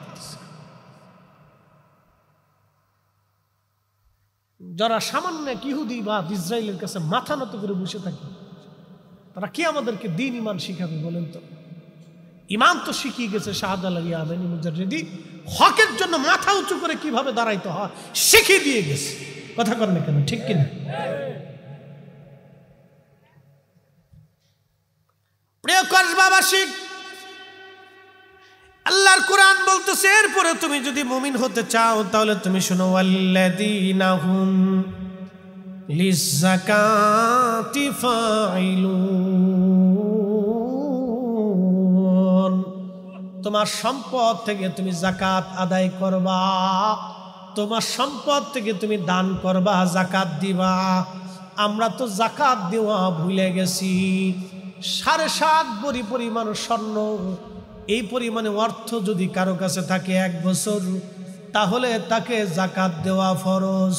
যারা সামান্য ইহুদি বা ইসরায়েলের কাছে মাথা নত করে বসে থাকে, তারা কি আমাদেরকে দিন ইমান শিখাবে বলেন তো? ইমান তো শিখিয়ে গেছে শাহজালাল ইয়ামানি মুজাদ্দিদি। হকের জন্য মাথা উঁচু করে কিভাবে দাঁড়াইতে হয় শিখিয়ে দিয়ে গেছে। কথা কর না কেন, ঠিক কিনা? প্রিয় কসবাবাসী, আল্লাহর কোরআন বলতেছে এরপরে তুমি যদি মুমিন হতে চাও তাহলে তুমি শোনো, ওয়াল্লাযীনা হুম লিয-যাকাতি ফাইলুন। তোমার সম্পদ থেকে তুমি যাকাত আদায় করবা, তোমার সম্পদ থেকে তুমি দান করবা, যাকাত দিবা। আমরা তো যাকাত দেওয়া ভুলে গেছি। 7.5 ভরি পরিমাণ স্বর্ণ, এই পরিমাণে অর্থ যদি কারো কাছে থাকে 1 বছর, তাহলে তাকে যাকাত দেওয়া ফরজ।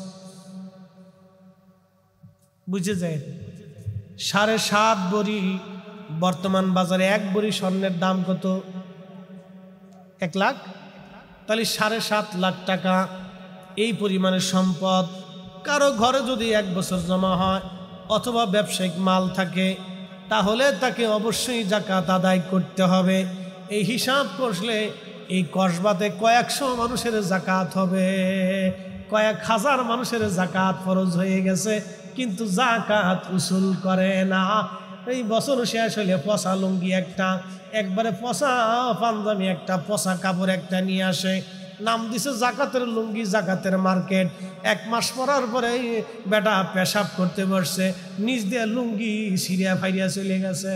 বুঝে যায়? 7.5 ভরি, বর্তমান বাজারে 1 ভরি স্বর্ণের দাম কত? 1 লাখ। তাহলে 7.5 লাখ টাকা এই পরিমাণের সম্পদ কারো ঘরে যদি 1 বছর জমা হয় অথবা ব্যবসায়িক মাল থাকে, তাহলে তাকে অবশ্যই যাকাত আদায় করতে হবে। এই হিসাব করলে এই কসবাতে কয়েকশো মানুষের যাকাত হবে। কয়েক হাজার মানুষের জাকাত ফরজ হয়ে গেছে, কিন্তু জাকাত উসুল করে না। এই বছর শেষ হলে পচা লুঙ্গি একটা, একবারে পচা পাঞ্জাবি একটা, পচা কাপড় একটা নিয়ে আসে, নাম দিছে জাকাতের লুঙ্গি, জাকাতের মার্কেট। 1 মাস পরার পরে বেটা পেশাব করতে বসছে, নিজ দিয়ে লুঙ্গি সিরিয়া ফাইরিয়া চলে গেছে।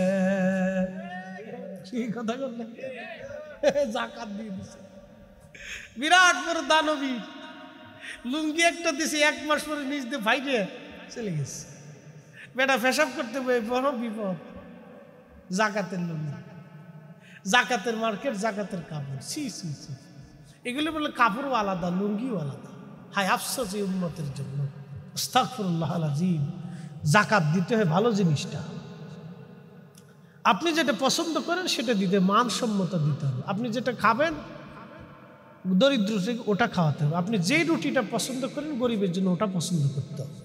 কি কথা বললেন? জাকাত দিয়ে দিছে, বিরাট বড় দানবী, লুঙ্গি একটা দিছে, 1 মাস পরে নিজ দিয়ে ফাইরে চলে গেছে। বেটা পেশাব করতে বড় বিপদ। জাকাতের লুঙ্গি, জাকাতের মার্কেট, জাকাতের কাপড়, ছি ছি ছি। এগুলো বলে কাপড়ও আলাদা, লুঙ্গিও আলাদা। হায় আফসোস এই উম্মতের জন্য। আস্তাগফিরুল্লাহ আল-আযীম। জাকাত দিতে হয় ভালো জিনিসটা। আপনি যেটা পছন্দ করেন সেটা দিতে, মানসম্মত দিতে হবে। আপনি যেটা খাবেন দরিদ্র থেকে ওটা খাওয়াতে হবে। আপনি যেই রুটিটা পছন্দ করেন গরিবের জন্য ওটা পছন্দ করতে হবে।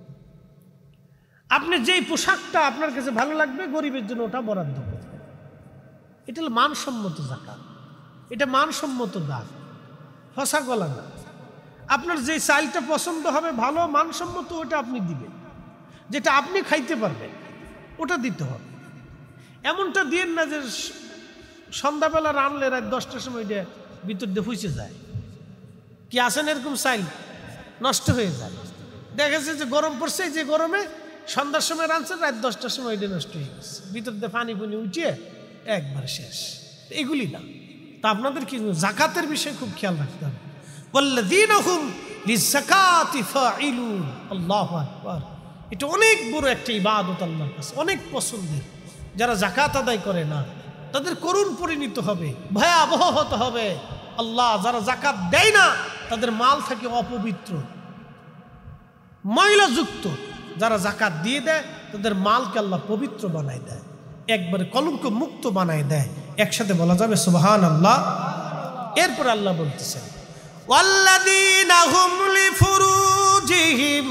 আপনি যেই পোশাকটা আপনার কাছে ভালো লাগবে গরিবের জন্য ওটা বরাদ্দ করতে হবে। এটা হলো মানসম্মত জাকাত, এটা মানসম্মত দান, ফসা গলা না। আপনার যে চালটা পছন্দ হবে ভালো মানসম্মত ওটা আপনি দিবেন, যেটা আপনি খাইতে পারবেন ওটা দিতে হবে। এমনটা দিয়েন না যে সন্ধ্যাবেলা রানলে রাত 10টার সময় এটা ভিতর দিয়ে ফুসে যায়। কি আসেন এরকম চাল নষ্ট হয়ে যায়। দেখেছে যে গরম পড়ছে, যে গরমে সন্ধ্যার সময় রানছে, রাত 10টার সময় এটা নষ্ট হয়ে গেছে, ভিতর দিয়ে পানি পুনি উঠিয়ে একবার শেষ। এগুলি না। তা আপনাদের কি জাকাতের বিষয়ে খুব খেয়াল রাখতে হবে। ওয়াল্লাযীনা হুম লিযাকাতি ফাঈলুন। আল্লাহু আকবার। এটা অনেক বড় একটা ইবাদত আল্লাহর কাছে, অনেক পছন্দের। যারা জাকাত আদায় করে না তাদের করুণ পরিণত হবে, ভয়াবহ হতে হবে। আল্লাহ যারা জাকাত দেয় না তাদের মাল থাকে অপবিত্র, ময়লাযুক্ত। যারা জাকাত দিয়ে দেয় তাদের মালকে আল্লাহ পবিত্র বানায় দেয়, একবারে কলঙ্ক মুক্ত বানায় দেয়। একসাথে বলা যাবে সুবহানাল্লাহ। এরপর আল্লাহ বলতেছেন ওয়াল্লাযীনা হুম লিফুরুজিহিম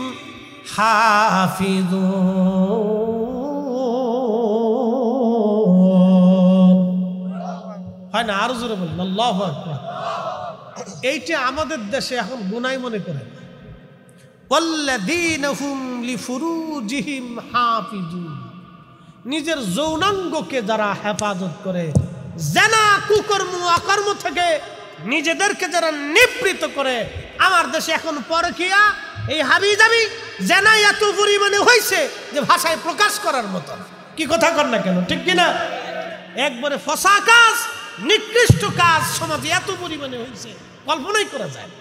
হাফিজুন। হয় না? আরো জোরে বলুন আল্লাহু আকবার। এইটা আমাদের দেশে এখন গুনাহ মনে করে। ওয়াল্লাযীনা হুম লিফুরুজিহিম হাফিজুন। নিজের যৌনাঙ্গকে যারা হেফাজত করে, জেনা কুকর্ম অকর্ম থেকে নিজেদেরকে যারা নিবৃত করে। আমার দেশে এখন পরকিয়া, এই হাবিজাবি, জেনা এত পরিমাণে হয়েছে যে ভাষায় প্রকাশ করার মতো। কি কথা কর না কেন, ঠিক কিনা? একবারে ফসা কাজ, নিকৃষ্ট কাজ সমাজে এত পরিমাণে হয়েছে কল্পনাই করা যায়।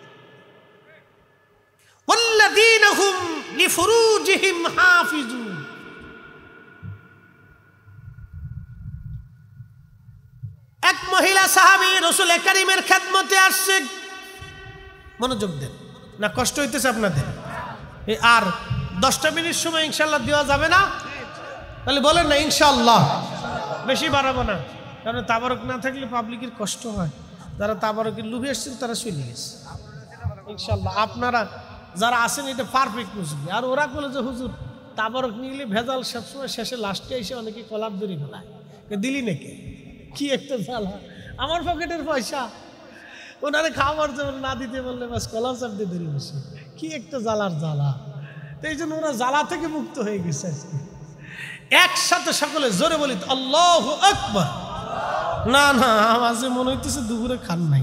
ওয়াল্লাযীনা হুম লিফুরুজিহিম হাফিজুন। এক মহিলা সাহাবী রাসূল কারীমের খেদমতে আসছে। মনোযোগ দেন না, কষ্ট হইতেছে আপনাদের? আর 10টা মিনিট সময় ইনশাআল্লাহ দেওয়া যাবে না? তাহলে বলেন না ইনশাআল্লাহ। বেশি বাড়াবো না, কারণ তাবারক না থাকলে পাবলিকের কষ্ট হয়। যারা তাবারকের লোভে আসছেন তারা চলে গেছে। ইনশাআল্লাহ আপনারা যারা আছেন এটা পারফেক্ট বুঝবে। আর ওরা বলে যে হুজুর তাবারক নিলে ভেজাল, সবসময় শেষে লাস্টে এসে অনেকে কলাপ দড়ি ফেলায়, দিলি নাকি? কি একটা জ্বালা, আমার পকেটের পয়সা ওনারে খাওয়ার জন্য না দিতে বললে বাস কলাপ চাপ দিয়ে ধরে বসে। কি একটা জ্বালার জ্বালা। তো এই জন্য ওরা জ্বালা থেকে মুক্ত হয়ে গেছে আজকে। একসাথে সকলে জোরে বলি আল্লাহু আকবার। না না, আওয়াজে মনে হইতেছে দুপুরে খান নাই।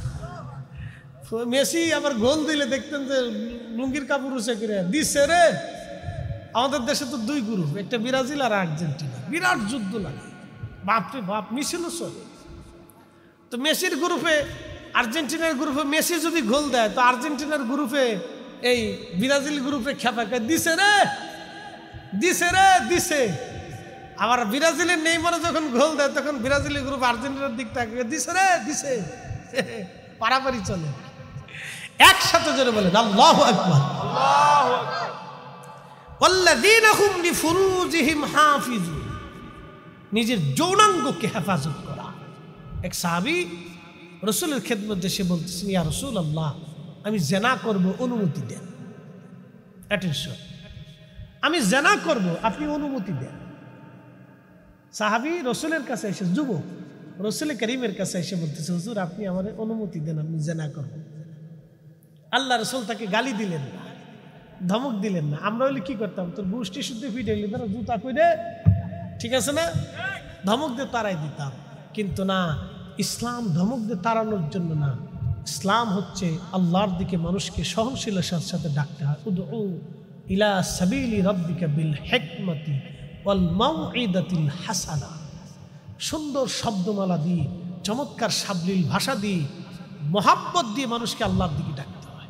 মেসি আবার গোল দিলে দেখতেন যে লুঙ্গির কাপড় উঁচে করে দিচ্ছে রে। আমাদের দেশে তো 2 গ্রুপ, একটা ব্রাজিল আর আর্জেন্টিনা, বিরাট যুদ্ধ লাগে। বাপরে বাপ, মিছিল চলে। তো মেসির গ্রুপে, আর্জেন্টিনার গ্রুপে মেসি যদি গোল দেয় তো আর্জেন্টিনার গ্রুপে এই ব্রাজিল গ্রুপে খেপা দিছে রে, দিছে রে, দিছে। আবার ব্রাজিলের নেইমার যখন গোল দেয় তখন ব্রাজিলের গ্রুপ আর্জেন্টিনার দিক থেকে দিছে রে, দিছে। পারাপারি চলে। একসাথে জোরে বলেন আল্লাহু আকবার। আল্লাহু আকবার। ওয়াল্লাযীনা হুম লিফুরুজিহিম হাফিজুন। নিজের যৌনাঙ্গকে হেফাজত করা। এক সাহাবী রাসূলের খেদমতে এসে বলতেছেন ইয়া রাসূলুল্লাহ, আমি জিনা করব, অনুমতি দেন। অ্যাটেনশন, আমি জিনা করব, আপনি অনুমতি দেন। সাহাবী রাসূলের কাছে এসে, যুবক রাসূল কারীমের কাছে এসে বলতেছে হুজুর আপনি আমারে অনুমতি দেন, আমি জিনা করব। আল্লাহ রাসূল তাকে গালি দিলেন না, ধমক দিলেন না। আমরা হলে কি করতাম? তোর গোষ্ঠী শুদ্ধ ফিটে গেলি তারা জুতা কইরে, ঠিক আছে না, ধমক দিয়ে তারাই দিতাম। কিন্তু না, ইসলাম ধমক দিয়ে তাড়ানোর জন্য না, ইসলাম হচ্ছে আল্লাহর দিকে মানুষকে সহনশীলতার সাথে ডাকতে হয়। উদউ ইলা সাবিলি রাব্বিকা বিল হিকমাতি ওয়াল মাউইদাতিল হাসানা। সুন্দর শব্দমালা দিয়ে, চমৎকার সাবলীল ভাষা দিয়ে, মহাব্বত দিয়ে মানুষকে আল্লাহর দিকে ডাকতে হয়,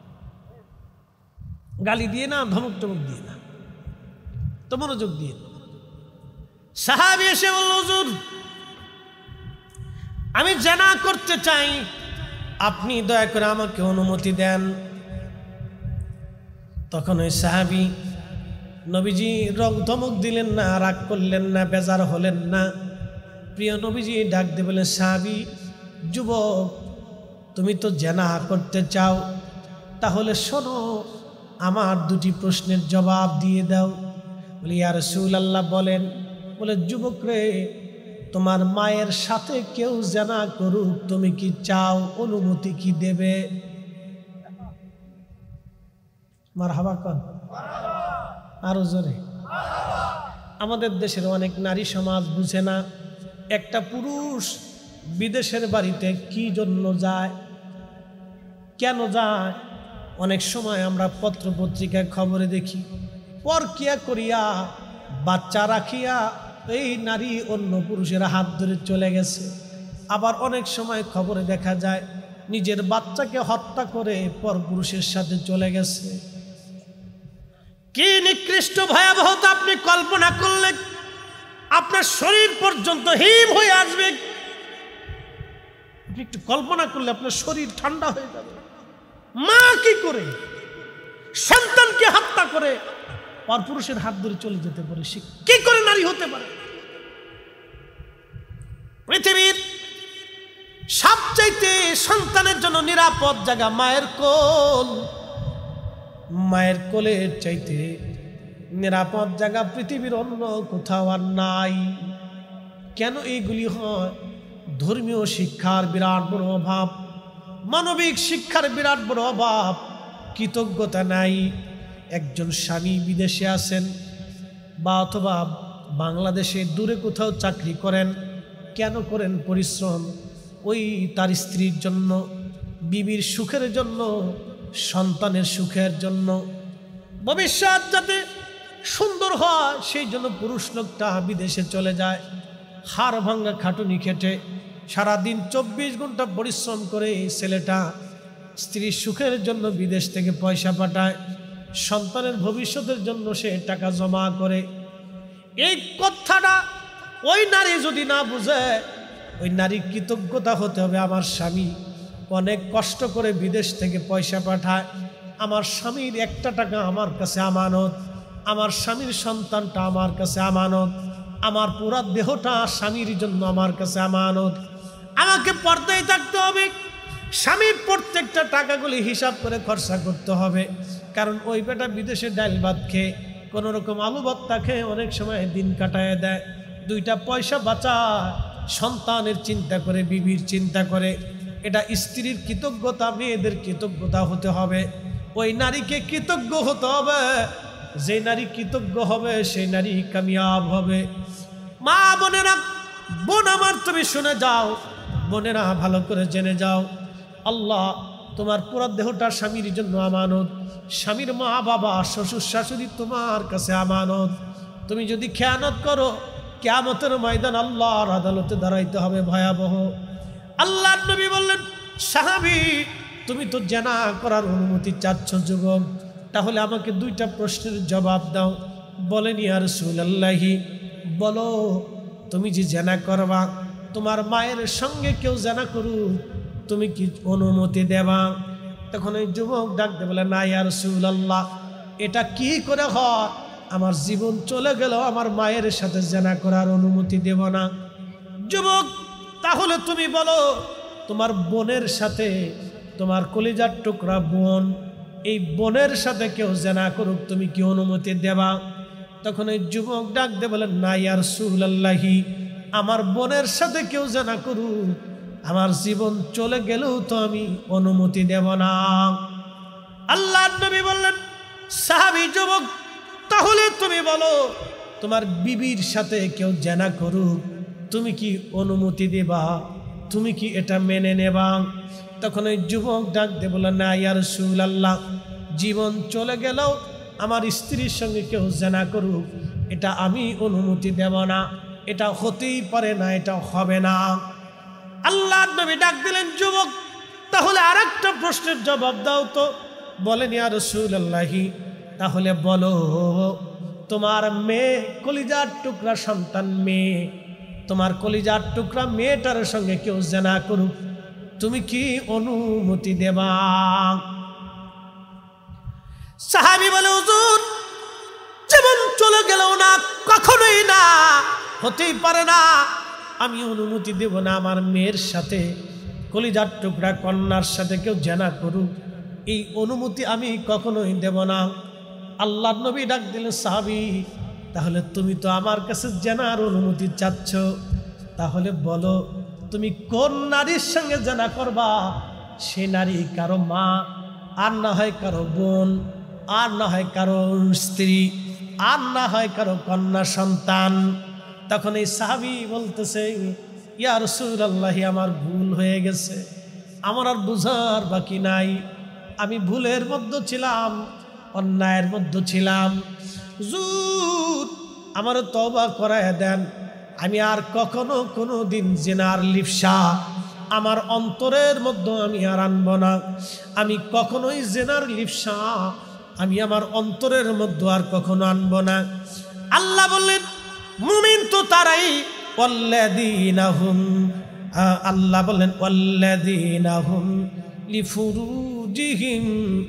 গালি দিয়ে না, ধমক টমক দিয়ে না। তো মনোযোগ দিয়ে। সাহাবী এসে বলল, হুজুর আমি জিনা করতে চাই, আপনি দয়া করে আমাকে অনুমতি দেন। তখন ওই সাহাবী নবীজি ধমক দিলেন না, রাগ করলেন না, বেজার হলেন না। প্রিয় নবীজি ডাক দিয়ে বলেন, সাহাবী যুবক, তুমি তো জিনা করতে চাও, তাহলে শোনো, আমার দুটি প্রশ্নের জবাব দিয়ে দাও। বলি, ইয়া রাসূলুল্লাহ বলেন। বলে, যুবক রে, তোমার মায়ের সাথে কেউ জিনা করুক, তুমি কি চাও? অনুমতি কি দেবে? মারহাবা কর, আরো জোরে। আমাদের দেশের অনেক নারী সমাজ বুঝে না, একটা পুরুষ বিদেশের বাড়িতে কি জন্য যায়, কেন যায়। অনেক সময় আমরা পত্র পত্রিকায় খবরে দেখি, পরকিয়া করিয়া বাচ্চা রাখিয়া এই নারী অন্য পুরুষের হাত ধরে চলে গেছে। আবার অনেক সময় খবরে দেখা যায় নিজের বাচ্চাকে হত্যা করে পরপুরুষের সাথে চলে গেছে। কি নিকৃষ্ট ভয়াবহতা আপনি কল্পনা করলে আপনার শরীর পর্যন্ত হিম হয়ে আসবে। আপনি একটু কল্পনা করলে আপনার শরীর ঠান্ডা হয়ে যাবে। মা কি করে সন্তানকে হত্যা করে পরপুরুষের হাত ধরে চলে যেতে পারে? সে কি করে নারী হতে পারে? পৃথিবীর সবচাইতে সন্তানের জন্য নিরাপদ জায়গা মায়ের কোল। মায়ের কোলের চাইতে নিরাপদ জায়গা পৃথিবীর অন্য কোথাও আর নাই। কেন এইগুলি হয়? ধর্মীয় শিক্ষার বিরাট বড় অভাব, মানবিক শিক্ষার বিরাট বড় অভাব, কৃতজ্ঞতা নাই। একজন স্বামী বিদেশে আছেন বা অথবা বাংলাদেশে দূরে কোথাও চাকরি করেন, কেন করেন পরিশ্রম? ওই তার স্ত্রীর জন্য, বিবির সুখের জন্য, সন্তানের সুখের জন্য, ভবিষ্যৎ যাতে সুন্দর হয় সেই জন্য পুরুষ লোকটা বিদেশে চলে যায়। হাড় ভাঙ্গা খাটুনি খেটে সারাদিন 24 ঘন্টা পরিশ্রম করে ছেলেটা স্ত্রীর সুখের জন্য বিদেশ থেকে পয়সা পাঠায়, সন্তানের ভবিষ্যতের জন্য সে টাকা জমা করে। এই কথাটা ওই নারী যদি না বুঝে, ওই নারীর কৃতজ্ঞতা হতে হবে, আমার স্বামী অনেক কষ্ট করে বিদেশ থেকে পয়সা পাঠায়, আমার স্বামীর একটা টাকা আমার কাছে আমানত, আমার স্বামীর সন্তানটা আমার কাছে আমানত, আমার পুরা দেহটা স্বামীর জন্য আমার কাছে আমানত। আমাকে পর্দায় থাকতে হবে, স্বামীর প্রত্যেকটা টাকাগুলি হিসাব করে খরচা করতে হবে। কারণ ওই বেটা বিদেশে ডাল ভাত খেয়ে, কোনো রকম আলু ভর্তা খেয়ে অনেক সময় দিন কাটায় দেয়, 2টা পয়সা বাঁচায়, সন্তানের চিন্তা করে, বিবির চিন্তা করে। এটা স্ত্রীর কৃতজ্ঞতা, মেয়েদের কৃতজ্ঞতা হতে হবে। ওই নারীকে কৃতজ্ঞ হতে হবে, যে নারী কৃতজ্ঞ হবে সেই নারী কামিয়াব হবে। মা বোনেরা, বোন আমার তুমি শুনে যাও, বোনেরা ভালো করে জেনে যাও, আল্লাহ তোমার পুরো দেহটা স্বামীর জন্য আমানত, স্বামীর মা বাবা শ্বশুর শাশুড়ি তোমার কাছে আমানত। তুমি যদি খেয়ানত করো, কিয়ামতের ময়দান আল্লাহর আদালতে দাঁড়াইতে হবে ভয়াবহ। আল্লাহর নবী বললেন, সাহাবী তুমি তো জিনা করার অনুমতি চাচ্ছ যুবক, তাহলে আমাকে 2টা প্রশ্নের জবাব দাও। বলেন, ইয়া রাসূলুল্লাহি, বলো তুমি যে জিনা করবা, তোমার মায়ের সঙ্গে কেউ জিনা করুক, তুমি কি অনুমতি দেবা? তখন ওই যুবক ডাকতে বলে, না ইয়া রাসূলুল্লাহ, এটা কি করে হয়? আমার জীবন চলে গেল, আমার মায়ের সাথে জিনা করার অনুমতি দেব না। যুবক, তাহলে তুমি বলো, তোমার বোনের সাথে, তোমার কলিজার টুকরা বোন, এই বোনের সাথে কেউ জিনা করুক, তুমি কি অনুমতি দেবা? তখন এই যুবক ডাকতে বলে, না ইয়া রাসূলুল্লাহি, আমার বোনের সাথে কেউ জিনা করুক, আমার জীবন চলে গেলেও তো আমি অনুমতি দেব না। আল্লাহর নবী বললেন, সাহাবী যুবক, তাহলে তুমি বলো, তোমার বিবির সাথে কেউ জেনা করুক, তুমি কি অনুমতি দেবা? তুমি কি এটা মেনে নেবা? তখন ওই যুবক ডাক দিয়ে বলল, না ইয়া রাসূলুল্লাহ, জীবন চলে গেলেও আমার স্ত্রীর সঙ্গে কেউ জেনা করুক, এটা আমি অনুমতি দেব না, এটা হতেই পারে না, এটা হবে না। আল্লাহর নবী ডাক দিলেন, যুবক, তাহলে আরেকটা প্রশ্নের জবাব দাও তো। বলেন, ইয়া রাসূলুল্লাহ, তাহলে বলো, তোমার মেয়ে, কলিজার টুকরা সন্তান মেয়ে, তোমার কলিজার টুকরা মেয়েটার সঙ্গে কেউ জেনা করুক, তুমি কি অনুমতি দেবা? সাহাবী বলে, হুজুর, জীবন চলে গেল না, কখনোই না, হতেই পারে না, আমি অনুমতি দেব না আমার মেয়ের সাথে, কলিজার টুকরা কন্যার সাথে কেউ জেনা করুক, এই অনুমতি আমি কখনোই দেব না। আল্লাহর নবী ডাক দিলেন, সাহাবী, তাহলে তুমি তো আমার কাছে জেনার অনুমতি চাচ্ছ, তাহলে বলো, তুমি কোন নারীর সঙ্গে জেনা করবা? সে নারী কারো মা, আর না হয় কারো বোন, আর না হয় কারো স্ত্রী, আর না হয় কারো কন্যা সন্তান। তখন এই সাহাবী বলতেছে, ইয়া রাসূলুল্লাহ, আমার ভুল হয়ে গেছে, আমার আর বুঝার বাকি নাই, আমি ভুলের মধ্যে ছিলাম, অন্যায়ের মধ্যে ছিলাম, হুজুর আমার তওবা করায় দেন, আমি আর কখনো কোনো দিন জিনার লিপ্সা আমার অন্তরের মধ্যে আমি আর আনব না, আমি কখনোই জিনার লিপ্সা আমি আমার অন্তরের মধ্যে আর কখনো আনব না। আল্লাহ বললেন, মুমিন তো তারাই, ওয়াল্লাযীনা হুম, আল্লাহ বললেন, ওয়াল্লাযীনা হুম লিফুরুজিহিম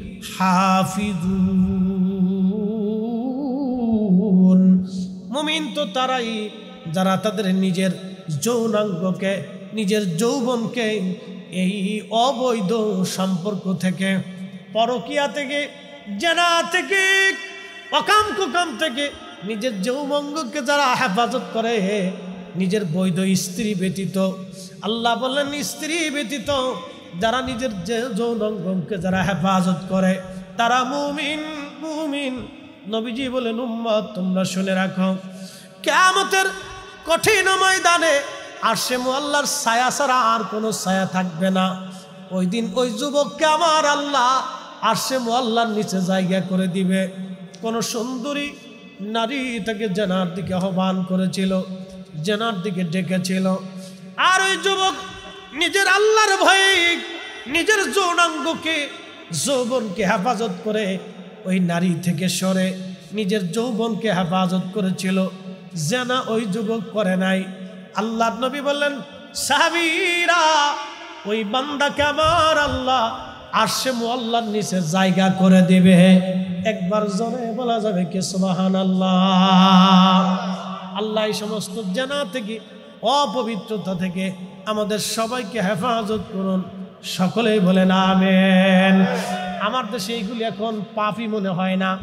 হাফিজুন। মুমিন তো তারাই যারা তাদের নিজের যৌনাঙ্গকে, নিজের যৌবনকে এই অবৈধ সম্পর্ক থেকে, পরকীয়া থেকে, জেনা থেকে, অকাম কুকাম থেকে নিজের যৌবঙ্গকে যারা হেফাজত করে, নিজের বৈধ স্ত্রী ব্যতীত, আল্লাহ বললেন স্ত্রী ব্যতীত যারা নিজের যৌনাঙ্গকে যারা হেফাজত করে, তারা মুমিন। মুমিন নবীজি বলেন, উম্মত তোমরা শুনে রাখো, কিয়ামতের কঠিন ময়দানে আরশে মুআল্লার ছায়া ছাড়া আর কোনো ছায়া থাকবে না। ওই দিন ওই যুবককে আমার আল্লাহ আরশে মুআল্লার নিচে জায়গা করে দিবে। কোন সুন্দরী নারী তাকে জেনার দিকে আহ্বান করেছিল, জেনার দিকে ডেকেছিল, আর ওই যুবক নিজের আল্লাহর ভয়ে নিজের যৌনাঙ্গকে, যৌবনকে হেফাজত করে ওই নারী থেকে সরে নিজের যৌবনকে হেফাজত করেছিল, জেনা ওই যুবক করে নাই। আল্লাহর নবী বললেন, সাহাবীরা, ওই বান্দাকে আমার আল্লাহ আরশে মুআল্লার নিচে জায়গা করে দিবে। একবার জোরে বলা যাবে কি সুবহানাল্লাহ। আল্লাহ এই সমস্ত জেনা থেকে, অপবিত্রতা থেকে আমাদের সবাইকে হেফাজত করুন, সকলেই বলেন আমিন। আমার দেশে এইগুলি এখন পাপই মনে হয় না।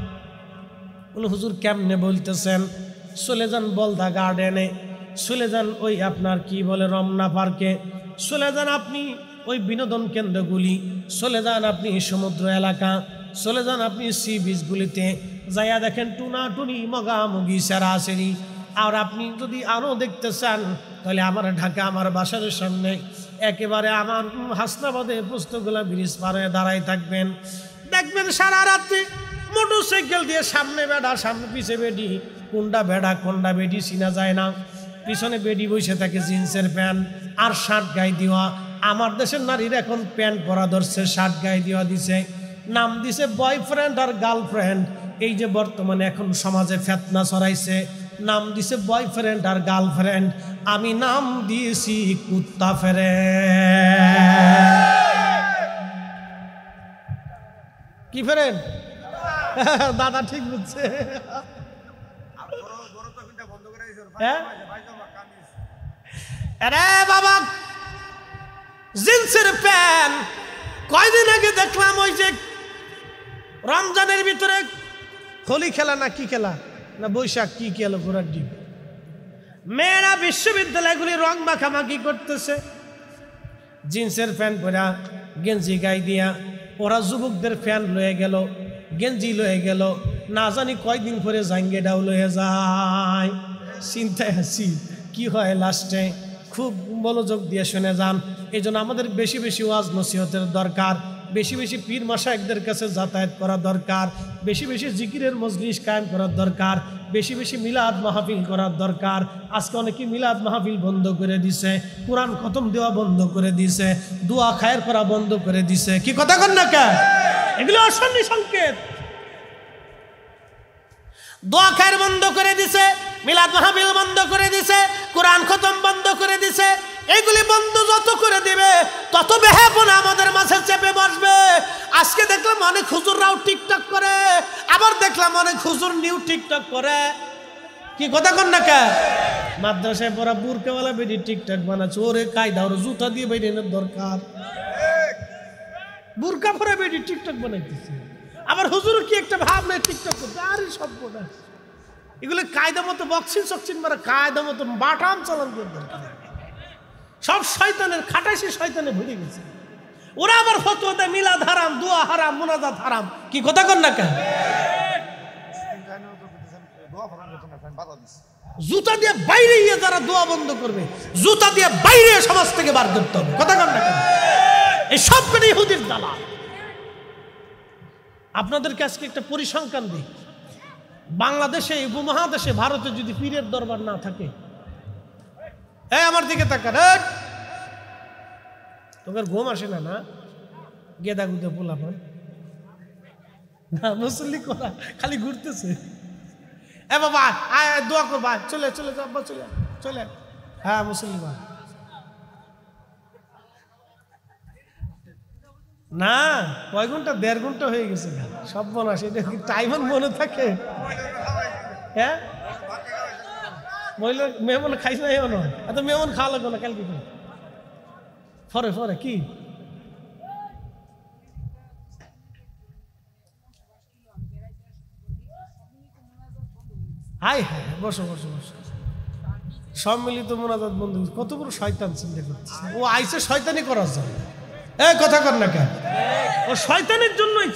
বলে, হুজুর কেমনে বলতেছেন? চলে যান বলদা গার্ডেনে, চলে যান ওই আপনার কি বলে রমনা পার্কে, চলে যান আপনি ওই বিনোদন কেন্দ্রগুলি, চলে যান আপনি সমুদ্র এলাকা, চলে যান আপনি সি বিচগুলিতে, যাইয়া দেখেন টুনাটুনি, মগামগি, সেরাসেরি। আর আপনি যদি আরও দেখতে চান তাহলে আমার ঢাকা, আমার বাসার সামনে একেবারে আমার হাসনাবাদে পুস্তকগুলা ব্রিজ পারে দাঁড়াই থাকবেন, দেখবেন সারা রাত্রি মোটরসাইকেল দিয়ে সামনে বেড়া, সামনে পিছে বেডি, কোনটা বেড়া কোনটা বেডি চিনা যায় না, পিছনে বেডি বসে থাকে জিন্সের প্যান্ট আর শার্ট গায়ে দেওয়া। আমার দেশের নারীরা এখন প্যান্ট পরা ধরছে, শার্ট গায়ে দেওয়া দিছে, নাম দিছে বয়ফ্রেন্ড আর গার্লফ্রেন্ড। এই যে বর্তমানে এখন সমাজে ফেতনা ছড়াইছে, নাম দিছে বয়ফ্রেন্ড আর গার্লফ্রেন্ড, আমি নাম দিয়েছি কুত্তা ফ্রেন্ড। কি ফ্রেন্ড? দাদা ঠিক বুঝছে। আরে বাবা, জিন্সের প্যান্ট কয়দিন আগে দেখলাম ওই যে রমজানের ভিতরে হোলি খেলা না কি খেলা না বৈশাখ কি খেলো ঘোরার ডিম, মেয়েরা বিশ্ববিদ্যালয়গুলি রং মাখামাখি করতেছে, জিন্সের প্যান্ট পরা, গেঞ্জি গায়ে দিয়া ওরা যুবকদের ফ্যান লয়ে গেল, গেঞ্জি লয়ে গেল, না জানি কয়দিন পরে জাঙ্গেটাও লয়ে যায়। চিন্তায় আছি কি হয় লাস্টে। খুব মনোযোগ দিয়ে শুনে যান। এই জন্য আমাদের বেশি বেশি ওয়াজ নসিহতের দরকার, বেশি বেশি পীর মাশায়েখদের কাছে যাতায়াত করা দরকার, বেশি বেশি জিকিরের মজলিস কায়েম করার দরকার, বেশি বেশি মিলাদ মাহফিল করার দরকার। আজকে অনেকে মিলাদ মাহফিল বন্ধ করে দিছে, কোরআন খতম দেওয়া বন্ধ করে দিছে, দোয়া খায়ের করা বন্ধ করে দিছে। কি কথা কন না কে? এগুলো অশনি সংকেত। দোয়া খায়ের বন্ধ করে দিছে, মিলাদ মাহফিল বন্ধ করে দিছে, কোরআন খতম বন্ধ করে দিছে। এইগুলি বন্ধ যত করে দিবে তত বেহাপনা আমাদের মাঝে চেপে বসবে। আজকে দেখলাম অনেক হুজুররাও টিকটক করে, আবার দেখলাম অনেক হুজুর নিউ টিকটক করে। কি কথা কন না কে? মাদ্রাসায় পড়া বুরকাওয়ালা বেডি টিকটক বানাচ্ছে। ওরে কায়দা, ওর জুতা দিয়ে বেরিয়ে দরকার। বুরকা পরে বেডি টিকটক বানাইতেছে, আবার হুজুর কি একটা ভাব নেই টিকটক করতে। আরে সব না, এগুলো কায়দা মতো বক্সিং সকসিং মারা, কায়দা মতো বাটাম চালান করতে দরকার। সব শয়তানের খাটাইছে, শয়তানে ভরে গেছে। ওরা আবার ফতোয়া দেয় মিলাদ হারাম, দোয়া হারাম, মুনাজাত হারাম। কি কথা কন না কেন? জুতা দিয়ে বাইরে গিয়ে যারা দোয়া বন্ধ করবে, জুতা দিয়ে বাইরে সমাজ থেকে বার করতে হবে। কথা কন না কেন? এই সব কেন ইহুদির দালাল। আপনাদেরকে আজকে একটা পরিসংখ্যান দিই। বাংলাদেশে, উপমহাদেশে, ভারতে যদি পীরের দরবার না থাকে, আমার দিকে তাকান, তোমার ঘুম আসে না? না গেদা গুদে পোলাপান না, মুসল্লি করা খালি ঘুরতেছে। বাবা দোয়া করবা, চলে চলে যাবা, চলে চলে। হ্যাঁ মুসল্লি বা না, কয় ঘন্টা? 1.5 ঘন্টা হয়ে গেছে। সব মনে আসে, এটা কি টাইম মনে থাকে? হ্যাঁ মহিলা মেহমান খাইছে না? এমন এত মেহমান খাওয়া লাগবে না কালকে ফরে ফরে। কি হাই হাই, বসো বসো বসো। সম্মিলিত মোনাজাত বন্ধু, কত বড় শয়তান চিন্তা করতেছে। ও আইসে শয়তানি করার জন্য। কথা কর না কেন? ও শয়তানের জন্যই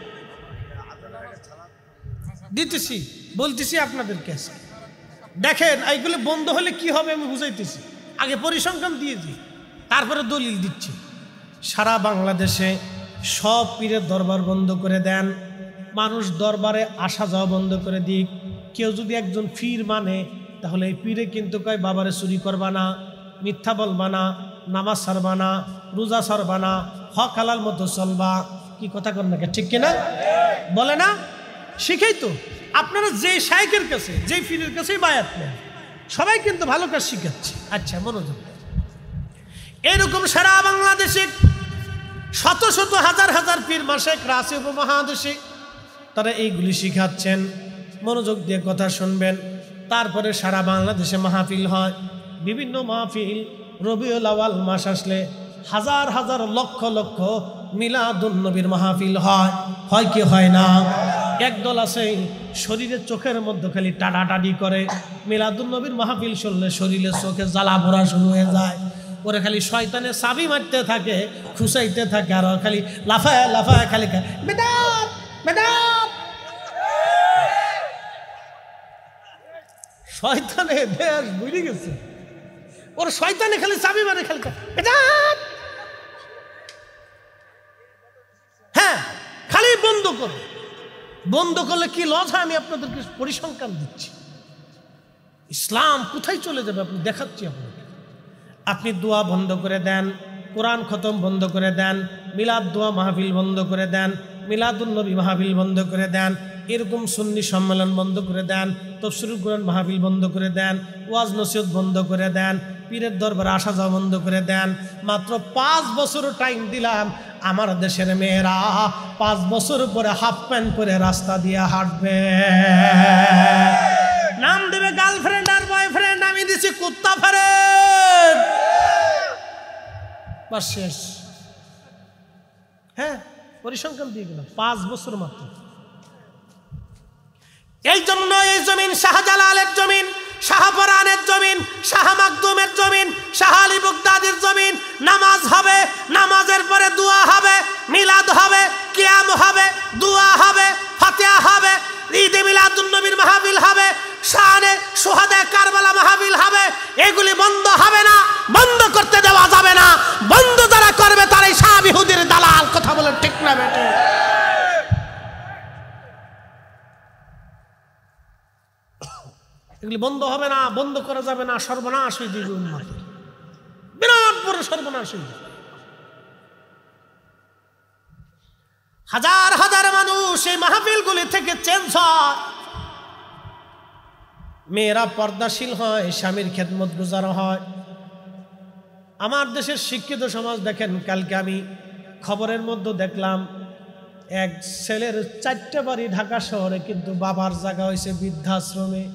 দিতেছি, বলতেছি আপনাদের কাছে। দেখেন এইগুলো বন্ধ হলে কি হবে আমি বুঝাইতেছি। আগে পরিসংখ্যান দিয়ে দিই, তারপরে দলিল দিচ্ছি। সারা বাংলাদেশে সব পীরের দরবার বন্ধ করে দেন, মানুষ দরবারে আসা যাওয়া বন্ধ করে দিক। কেউ যদি একজন পীর মানে, তাহলে এই পীরে কিন্তু কয় বাবারে চুরি করবা না, মিথ্যা বলবা না, নামাজ ছাড়বা না, রোজা ছাড়বা না, হক হালাল মতো চলবা। কি কথা কর না, ঠিক কিনা? বলে না? শিখেই তো আপনারা যে শায়েখের কাছে, যে পীরের কাছেই বায়াত নেন, সবাই কিন্তু ভালো কাজ শিখাচ্ছে। আচ্ছা মনোযোগ। এরকম সারা বাংলাদেশে শত শত হাজার হাজার পীর মাশায়েখরা আছে উপমহাদেশে, তারা এইগুলি শিখাচ্ছেন। মনোযোগ দিয়ে কথা শুনবেন। তারপরে সারা বাংলাদেশে মাহফিল হয়, বিভিন্ন মাহফিল। রবিউল আউয়াল মাস আসলে হাজার হাজার লক্ষ লক্ষ মিলাদুন নবীর মাহফিল হয়। হয় কি হয় না? একদল আছে শরীরের চোখের মধ্যে খালি টাটাটাডি করে। মিলাদুন নবীর মাহফিল শুনলে শরীরের চোখে জ্বালা পোড়া শুরু হয়ে যায়। ওরা খালি শয়তানে চাবি মারতে থাকে, খুঁচাইতে থাকে, আর খালি লাফায় লাফায় খালি বেদাত বেদাত। শয়তানে দেশ বুঝে গেছে। ওর শয়তানে খালি চাবি মারে, খালি বেদাত। হ্যাঁ খালি বন্ধ করো। বন্ধ করলে কি লস হয় আমি আপনাদেরকে পরিসংখ্যান দিচ্ছি। ইসলাম কোথায় চলে যাবে আপনি দেখাচ্ছি আপনাকে। আপনি দোয়া বন্ধ করে দেন, কোরআন খতম বন্ধ করে দেন, মিলাদ দোয়া মাহফিল বন্ধ করে দেন, মিলাদুন নবী মাহফিল বন্ধ করে দেন, এরকম সুন্নি সম্মেলন বন্ধ করে দেন, তাফসীরুল কুরআন মাহফিল বন্ধ করে দেন, ওয়াজ নসিহত বন্ধ করে দেন, পীরের দরবারে আসা যাওয়া বন্ধ করে দেন। মাত্র 5 বছর টাইম দিলাম। আমার দেশের মেয়েরা 5 বছর পরে হাফ প্যান্ট পরে রাস্তা দিয়ে হাঁটবে। নাম দেবে গার্লফ্রেন্ড আর বয়ফ্রেন্ড, আমি দিছি কুত্তা ফ্রেন্ড। বাস শেষ। হ্যাঁ পরিসংখ্যান দিয়ে গেলাম, 5 বছর মাত্র। এই জন্য এই জমিন শাহজালালের জমিন, শাহপরানের জমিন, শাহ মাকদুমের জমিন, শাহ আলী বুগদাদির জমিন। নামাজ হবে, নামাজের পরে দোয়া হবে, মিলাদ হবে, এগুলি বন্ধ হবে না, বন্ধ করা যাবে না, সর্বনাশ হয়ে যাবে উম্মতের, বিরাট বড় সর্বনাশ হয়ে যাবে। হাজার হাজার মানুষ এই মাহফিলগুলি থেকে চেঞ্জ হয়, মেয়েরা পর্দাশীল হয়, স্বামীর খেদমত গুজার হয়। আমার দেশের শিক্ষিত সমাজ দেখেন, কালকে আমি খবরের মধ্যে দেখলাম এক ছেলের 4টে বাড়ি ঢাকা শহরে, কিন্তু বাবার জায়গা হয়েছে বৃদ্ধাশ্রমে।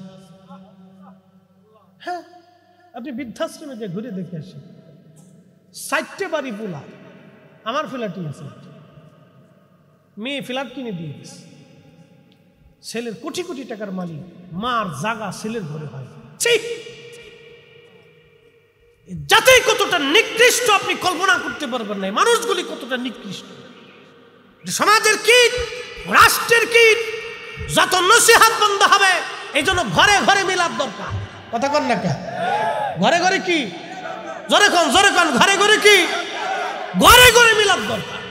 হ্যাঁ, আপনি বৃদ্ধাশ্রমে যে ঘুরে দেখে আসেন, 4টে বাড়ি পোলা। আমার ফ্ল্যাটই আছে, মেয়ে ফ্ল্যাট কিনে দিয়ে গেছে, ছেলের কোটি কোটি টাকার মালিক, মার জায়গা ছেলের ঘরে হয়। যাতে কতটা নিকৃষ্ট আপনি কল্পনা করতে পারবেন না। মানুষগুলি কতটা নিকৃষ্ট, সমাজের কীট, রাষ্ট্রের কীট, যত নসিহত বন্ধ হবে। এই জন্য ঘরে ঘরে মিলাদ দরকার। কথা কন না কে? ঘরে ঘরে কি? জোরে কন, জোরে কন। ঘরে ঘরে কি? ঘরে ঘরে মিলাদ দরকার,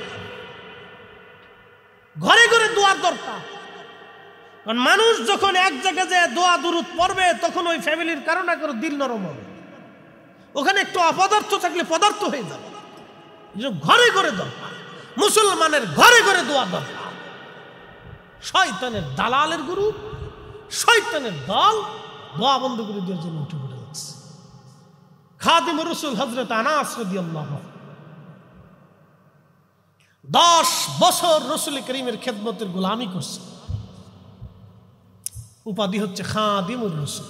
ঘরে ঘরে দোয়ার দরকার। কারণ মানুষ যখন এক জায়গায় যায় দোয়া দুরুদ পড়বে, তখন ওই ফ্যামিলির কারো না কারো দিল নরম হবে। ওখানে একটু অপদার্থ থাকলে পদার্থ হয়ে যাবে। ঘরে ঘরে দরকার, মুসলমানের ঘরে ঘরে দোয়া দরকার। শয়তানের দালালের গুরু, শয়তানের দল দোয়া বন্ধ করে দেওয়ার জন্য উঠে পড়ে যাচ্ছে। খাদিম রাসূল হযরত আনাস রাদিয়াল্লাহু আনহু 10 বছর রাসূল করিমের খেদমতের গোলামি করছে। উপাধি হচ্ছে খাদিমুর রাসূল।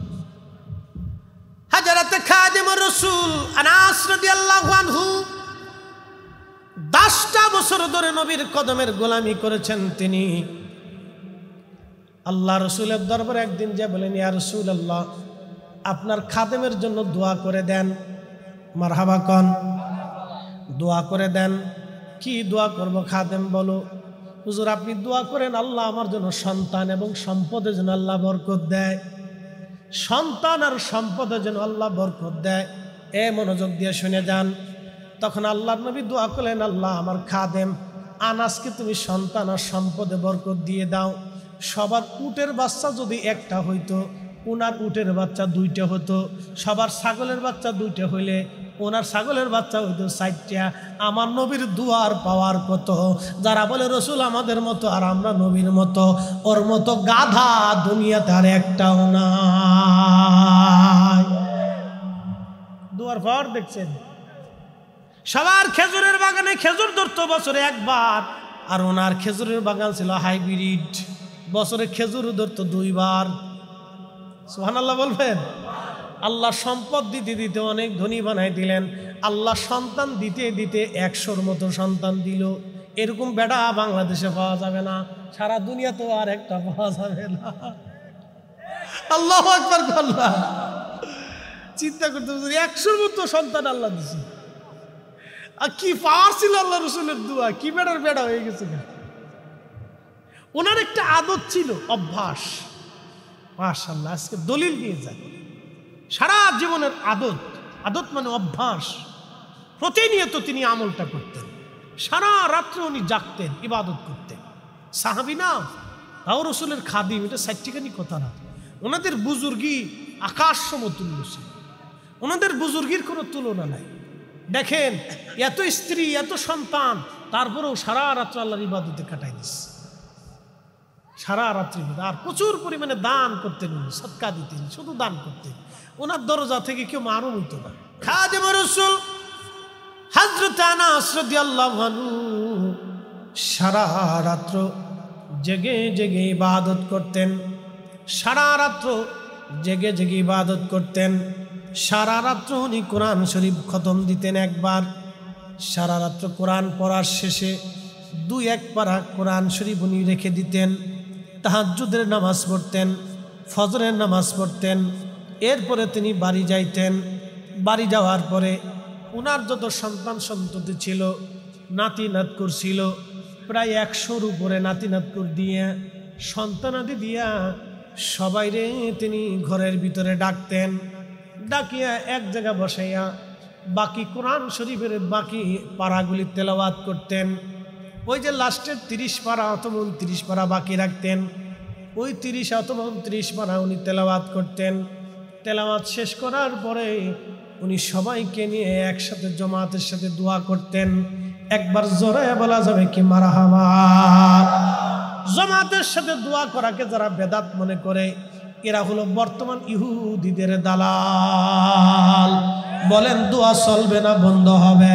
হযরত খাদিমুর রাসূল আনাস রাদিয়াল্লাহু আনহু 10টা বছর ধরে নবীর কদমের গোলামি করেছেন তিনি। আল্লাহ রসুলের দরবারে একদিন যে বলেন, ইয়া রাসূলুল্লাহ, আপনার খাদেমের জন্য দোয়া করে দেন। মারহাবা কন, দোয়া করে দেন। কি দোয়া করব খাদেম বলো? হুজুর আপনি দোয়া করেন, আল্লাহ আমার জন্য সন্তান এবং সম্পদের জন্য আল্লাহ বরকত দেয়, সন্তান আর সম্পদের জন্য আল্লাহ বরকত দেয়। এ মনোযোগ দিয়ে শুনে যান। তখন আল্লাহর নবী দোয়া করলেন, আল্লাহ আমার খাদেম আনাসকে তুমি সন্তান আর সম্পদে বরকত দিয়ে দাও। সবার উটের বাচ্চা যদি একটা হইতো, ওনার উটের বাচ্চা 2টা হতো। সবার ছাগলের বাচ্চা 2টা হইলে ওনার ছাগলের বাচ্চা হইতো 4টা। আমার নবীর দুয়ার পাওয়ার কত। যারা বলে রসুল আমাদের মতো আর আমরা নবীর মতো, ওর মতো গাধা দুনিয়াতে আর একটাও নাই। দুয়ার পাওয়ার দেখছেন? সবার খেজুরের বাগানে খেজুর ধরতো বছরে একবার, আর ওনার খেজুরের বাগান ছিল হাইব্রিড, বছরে খেজুর ধরতো 2 বার। সুবহানাল্লাহ বলবেন? আল্লাহ সম্পদ দিতে দিতে অনেক ধনী বানাই দিলেন। আল্লাহ সন্তান দিতে দিতে 100-র মতো সন্তান দিল। এরকম বেটা বাংলাদেশে পাওয়া যাবে না, সারা দুনিয়াতেও আর একটা পাওয়া যাবে না। আল্লাহু আকবার। আল্লাহ চিন্তা করতে 100-র মতো সন্তান আল্লাহ দিছে। আর কি পাওয়ার ছিল আল্লাহ রসুলের দোয়া, কি বেটার বেটা হয়ে গেছে। ওনার একটা আদত ছিল, অভ্যাস। মাশাআল্লাহ, আজকে দলিল নিয়ে যায়। সারা জীবনের আদত, আদত মানে অভ্যাস। প্রতিনিয়ত তিনি আমলটা করতেন। সারা রাত্রে উনি জাগতেন, ইবাদত করতেন। সাহাবী না, তাও রসুলের খাদিম, এটা সাইট্টিখানি কথা না। ওনাদের বুজুর্গি আকাশ সমতুল্য ছিল। ওনাদের বুজুর্গির কোনো তুলনা নাই। দেখেন, এত স্ত্রী, এত সন্তান, তারপরেও সারা রাত্র আল্লাহর ইবাদতে কাটাই দিচ্ছে। সারা রাত্রি। আর প্রচুর পরিমাণে দান করতেন, সদকা দিতেন, শুধু দান করতেন। ওনার দরজা থেকে কেউ মারুম হইতো না। খাদিম রাসূল হযরত আনাস রাদিয়াল্লাহু আনহু সারা রাত্র জেগে জেগে ইবাদত করতেন। সারা রাত্র জেগে জেগে ইবাদত করতেন। সারা রাত্র উনি কোরআন শরীফ খতম দিতেন একবার। সারা রাত্র কোরআন পড়ার শেষে 2-1 পারা কোরআন শরীফ উনি রেখে দিতেন। তাহাজ্জুদের নামাজ পড়তেন, ফজরের নামাজ পড়তেন। এরপরে তিনি বাড়ি যাইতেন। বাড়ি যাওয়ার পরে উনার যত সন্তান সন্ততি ছিল, নাতি নাতকুর ছিল, প্রায় 100-র উপরে নাতি নাতকুর দিয়ে, সন্তানাদি দিয়া সবাইরে তিনি ঘরের ভিতরে ডাকতেন। ডাকিয়া এক জায়গা বসাইয়া বাকি কোরআন শরীফের বাকি পারাগুলি তেলাওয়াত করতেন। ওই যে লাস্টের 30 পারা অথবা 29 পারা বাকি রাখতেন, ওই 30 অথবা 29 পারা উনি তেলাওয়াত করতেন। তেলাওয়াত শেষ করার পরে উনি সবাইকে নিয়ে একসাথে জামাতের সাথে দোয়া করতেন। একবার জোরে বলা যাবে কি মারহাবা। জামাতের সাথে দোয়া করাকে যারা বেদাত মনে করে, এরা হলো বর্তমান ইহুদিদের দালাল। বলেন দোয়া চলবে না বন্ধ হবে?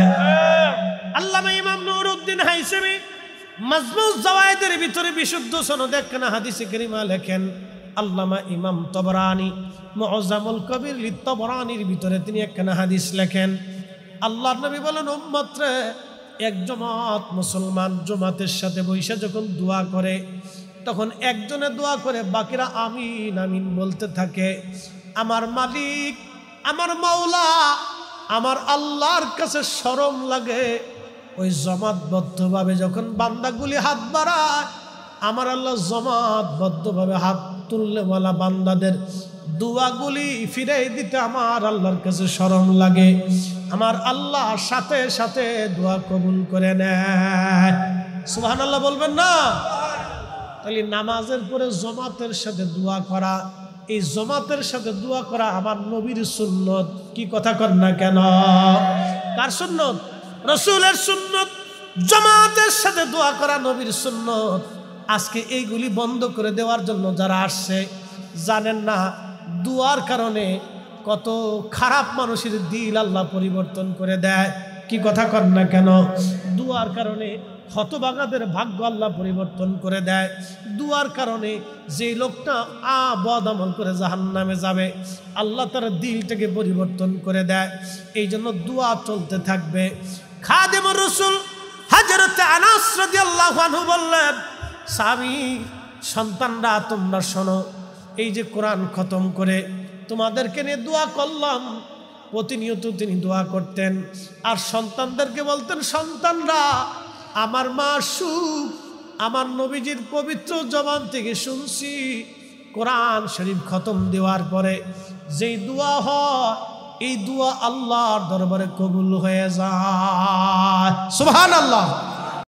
আল্লামা ইমাম নুরউদ্দিন হাইসামি মাজমুউজ জাওয়ায়েদের ভিতরে বিশুদ্ধ সনদে একখানা হাদিসে কারিমা লেখেন। আল্লামা ইমাম তবরানি মুআজ্জামুল কবির লিত-তবরানির ভিতরে তিনি একখানা হাদিস লেখেন। আল্লাহর নবী বলেন, উম্মত রে, এক জামাত মুসলমান জামাতের সাথে বৈশা যখন দোয়া করে, তখন একজনে দোয়া করে, বাকিরা আমিন আমিন বলতে থাকে। আমার মালিক, আমার মাওলা, আমার আল্লাহর কাছে শরম লাগে, ওই জমাতবদ্ধভাবে যখন বান্দাগুলি হাত বাড়ায়, আমার আল্লাহ জমাতবদ্ধভাবে হাত তুললেওয়ালা বান্দাদের দোয়াগুলি ফিরাই দিতে আমার আল্লাহর কাছে শরম লাগে। আমার আল্লাহ সাথে সাথে দোয়া কবুল করে নেয়। সুবহানাল্লাহ বলবেন না? তাহলে নামাজের পরে জমাতের সাথে দোয়া করা, এই জমাতের সাথে দোয়া করা আমার নবীর সুন্নত। কি কথা কর না কেন? কার সুন্নত? রাসূলের সুন্নত। জামাতের সাথে দোয়া করা নবীর সুন্নত। আজকে এইগুলি বন্ধ করে দেওয়ার জন্য যারা আসছে, জানেন না দোয়ার কারণে কত খারাপ মানুষের দিল আল্লাহ পরিবর্তন করে দেয়। কি কথা কর না কেন? দোয়ার কারণে হতভাগাদের ভাগ্য আল্লাহ পরিবর্তন করে দেয়। দুয়ার কারণে যে লোকটা বদ আমল করে জাহান্নামে যাবে, আল্লাহ তার দিলটাকে পরিবর্তন করে দেয়। এই জন্য দোয়া চলতে থাকবে। খাদেমুর রাসূল হযরত আনাস রাদিয়াল্লাহু আনহু বললেন, সাহাবী সন্তানরা তোমরা শোনো, এই যে কোরআন খতম করে তোমাদেরকে নিয়ে দোয়া করলাম। প্রতিনিয়ত তিনি দোয়া করতেন আর সন্তানদেরকে বলতেন, সন্তানরা আমার মাসুক আমার নবীজির পবিত্র জবান থেকে শুনছি, কোরআন শরীফ খতম দেওয়ার পরে যেই দোয়া হয়, এই দোয়া আল্লাহর দরবারে কবুল হয়ে যায়। সুবহানাল্লাহ।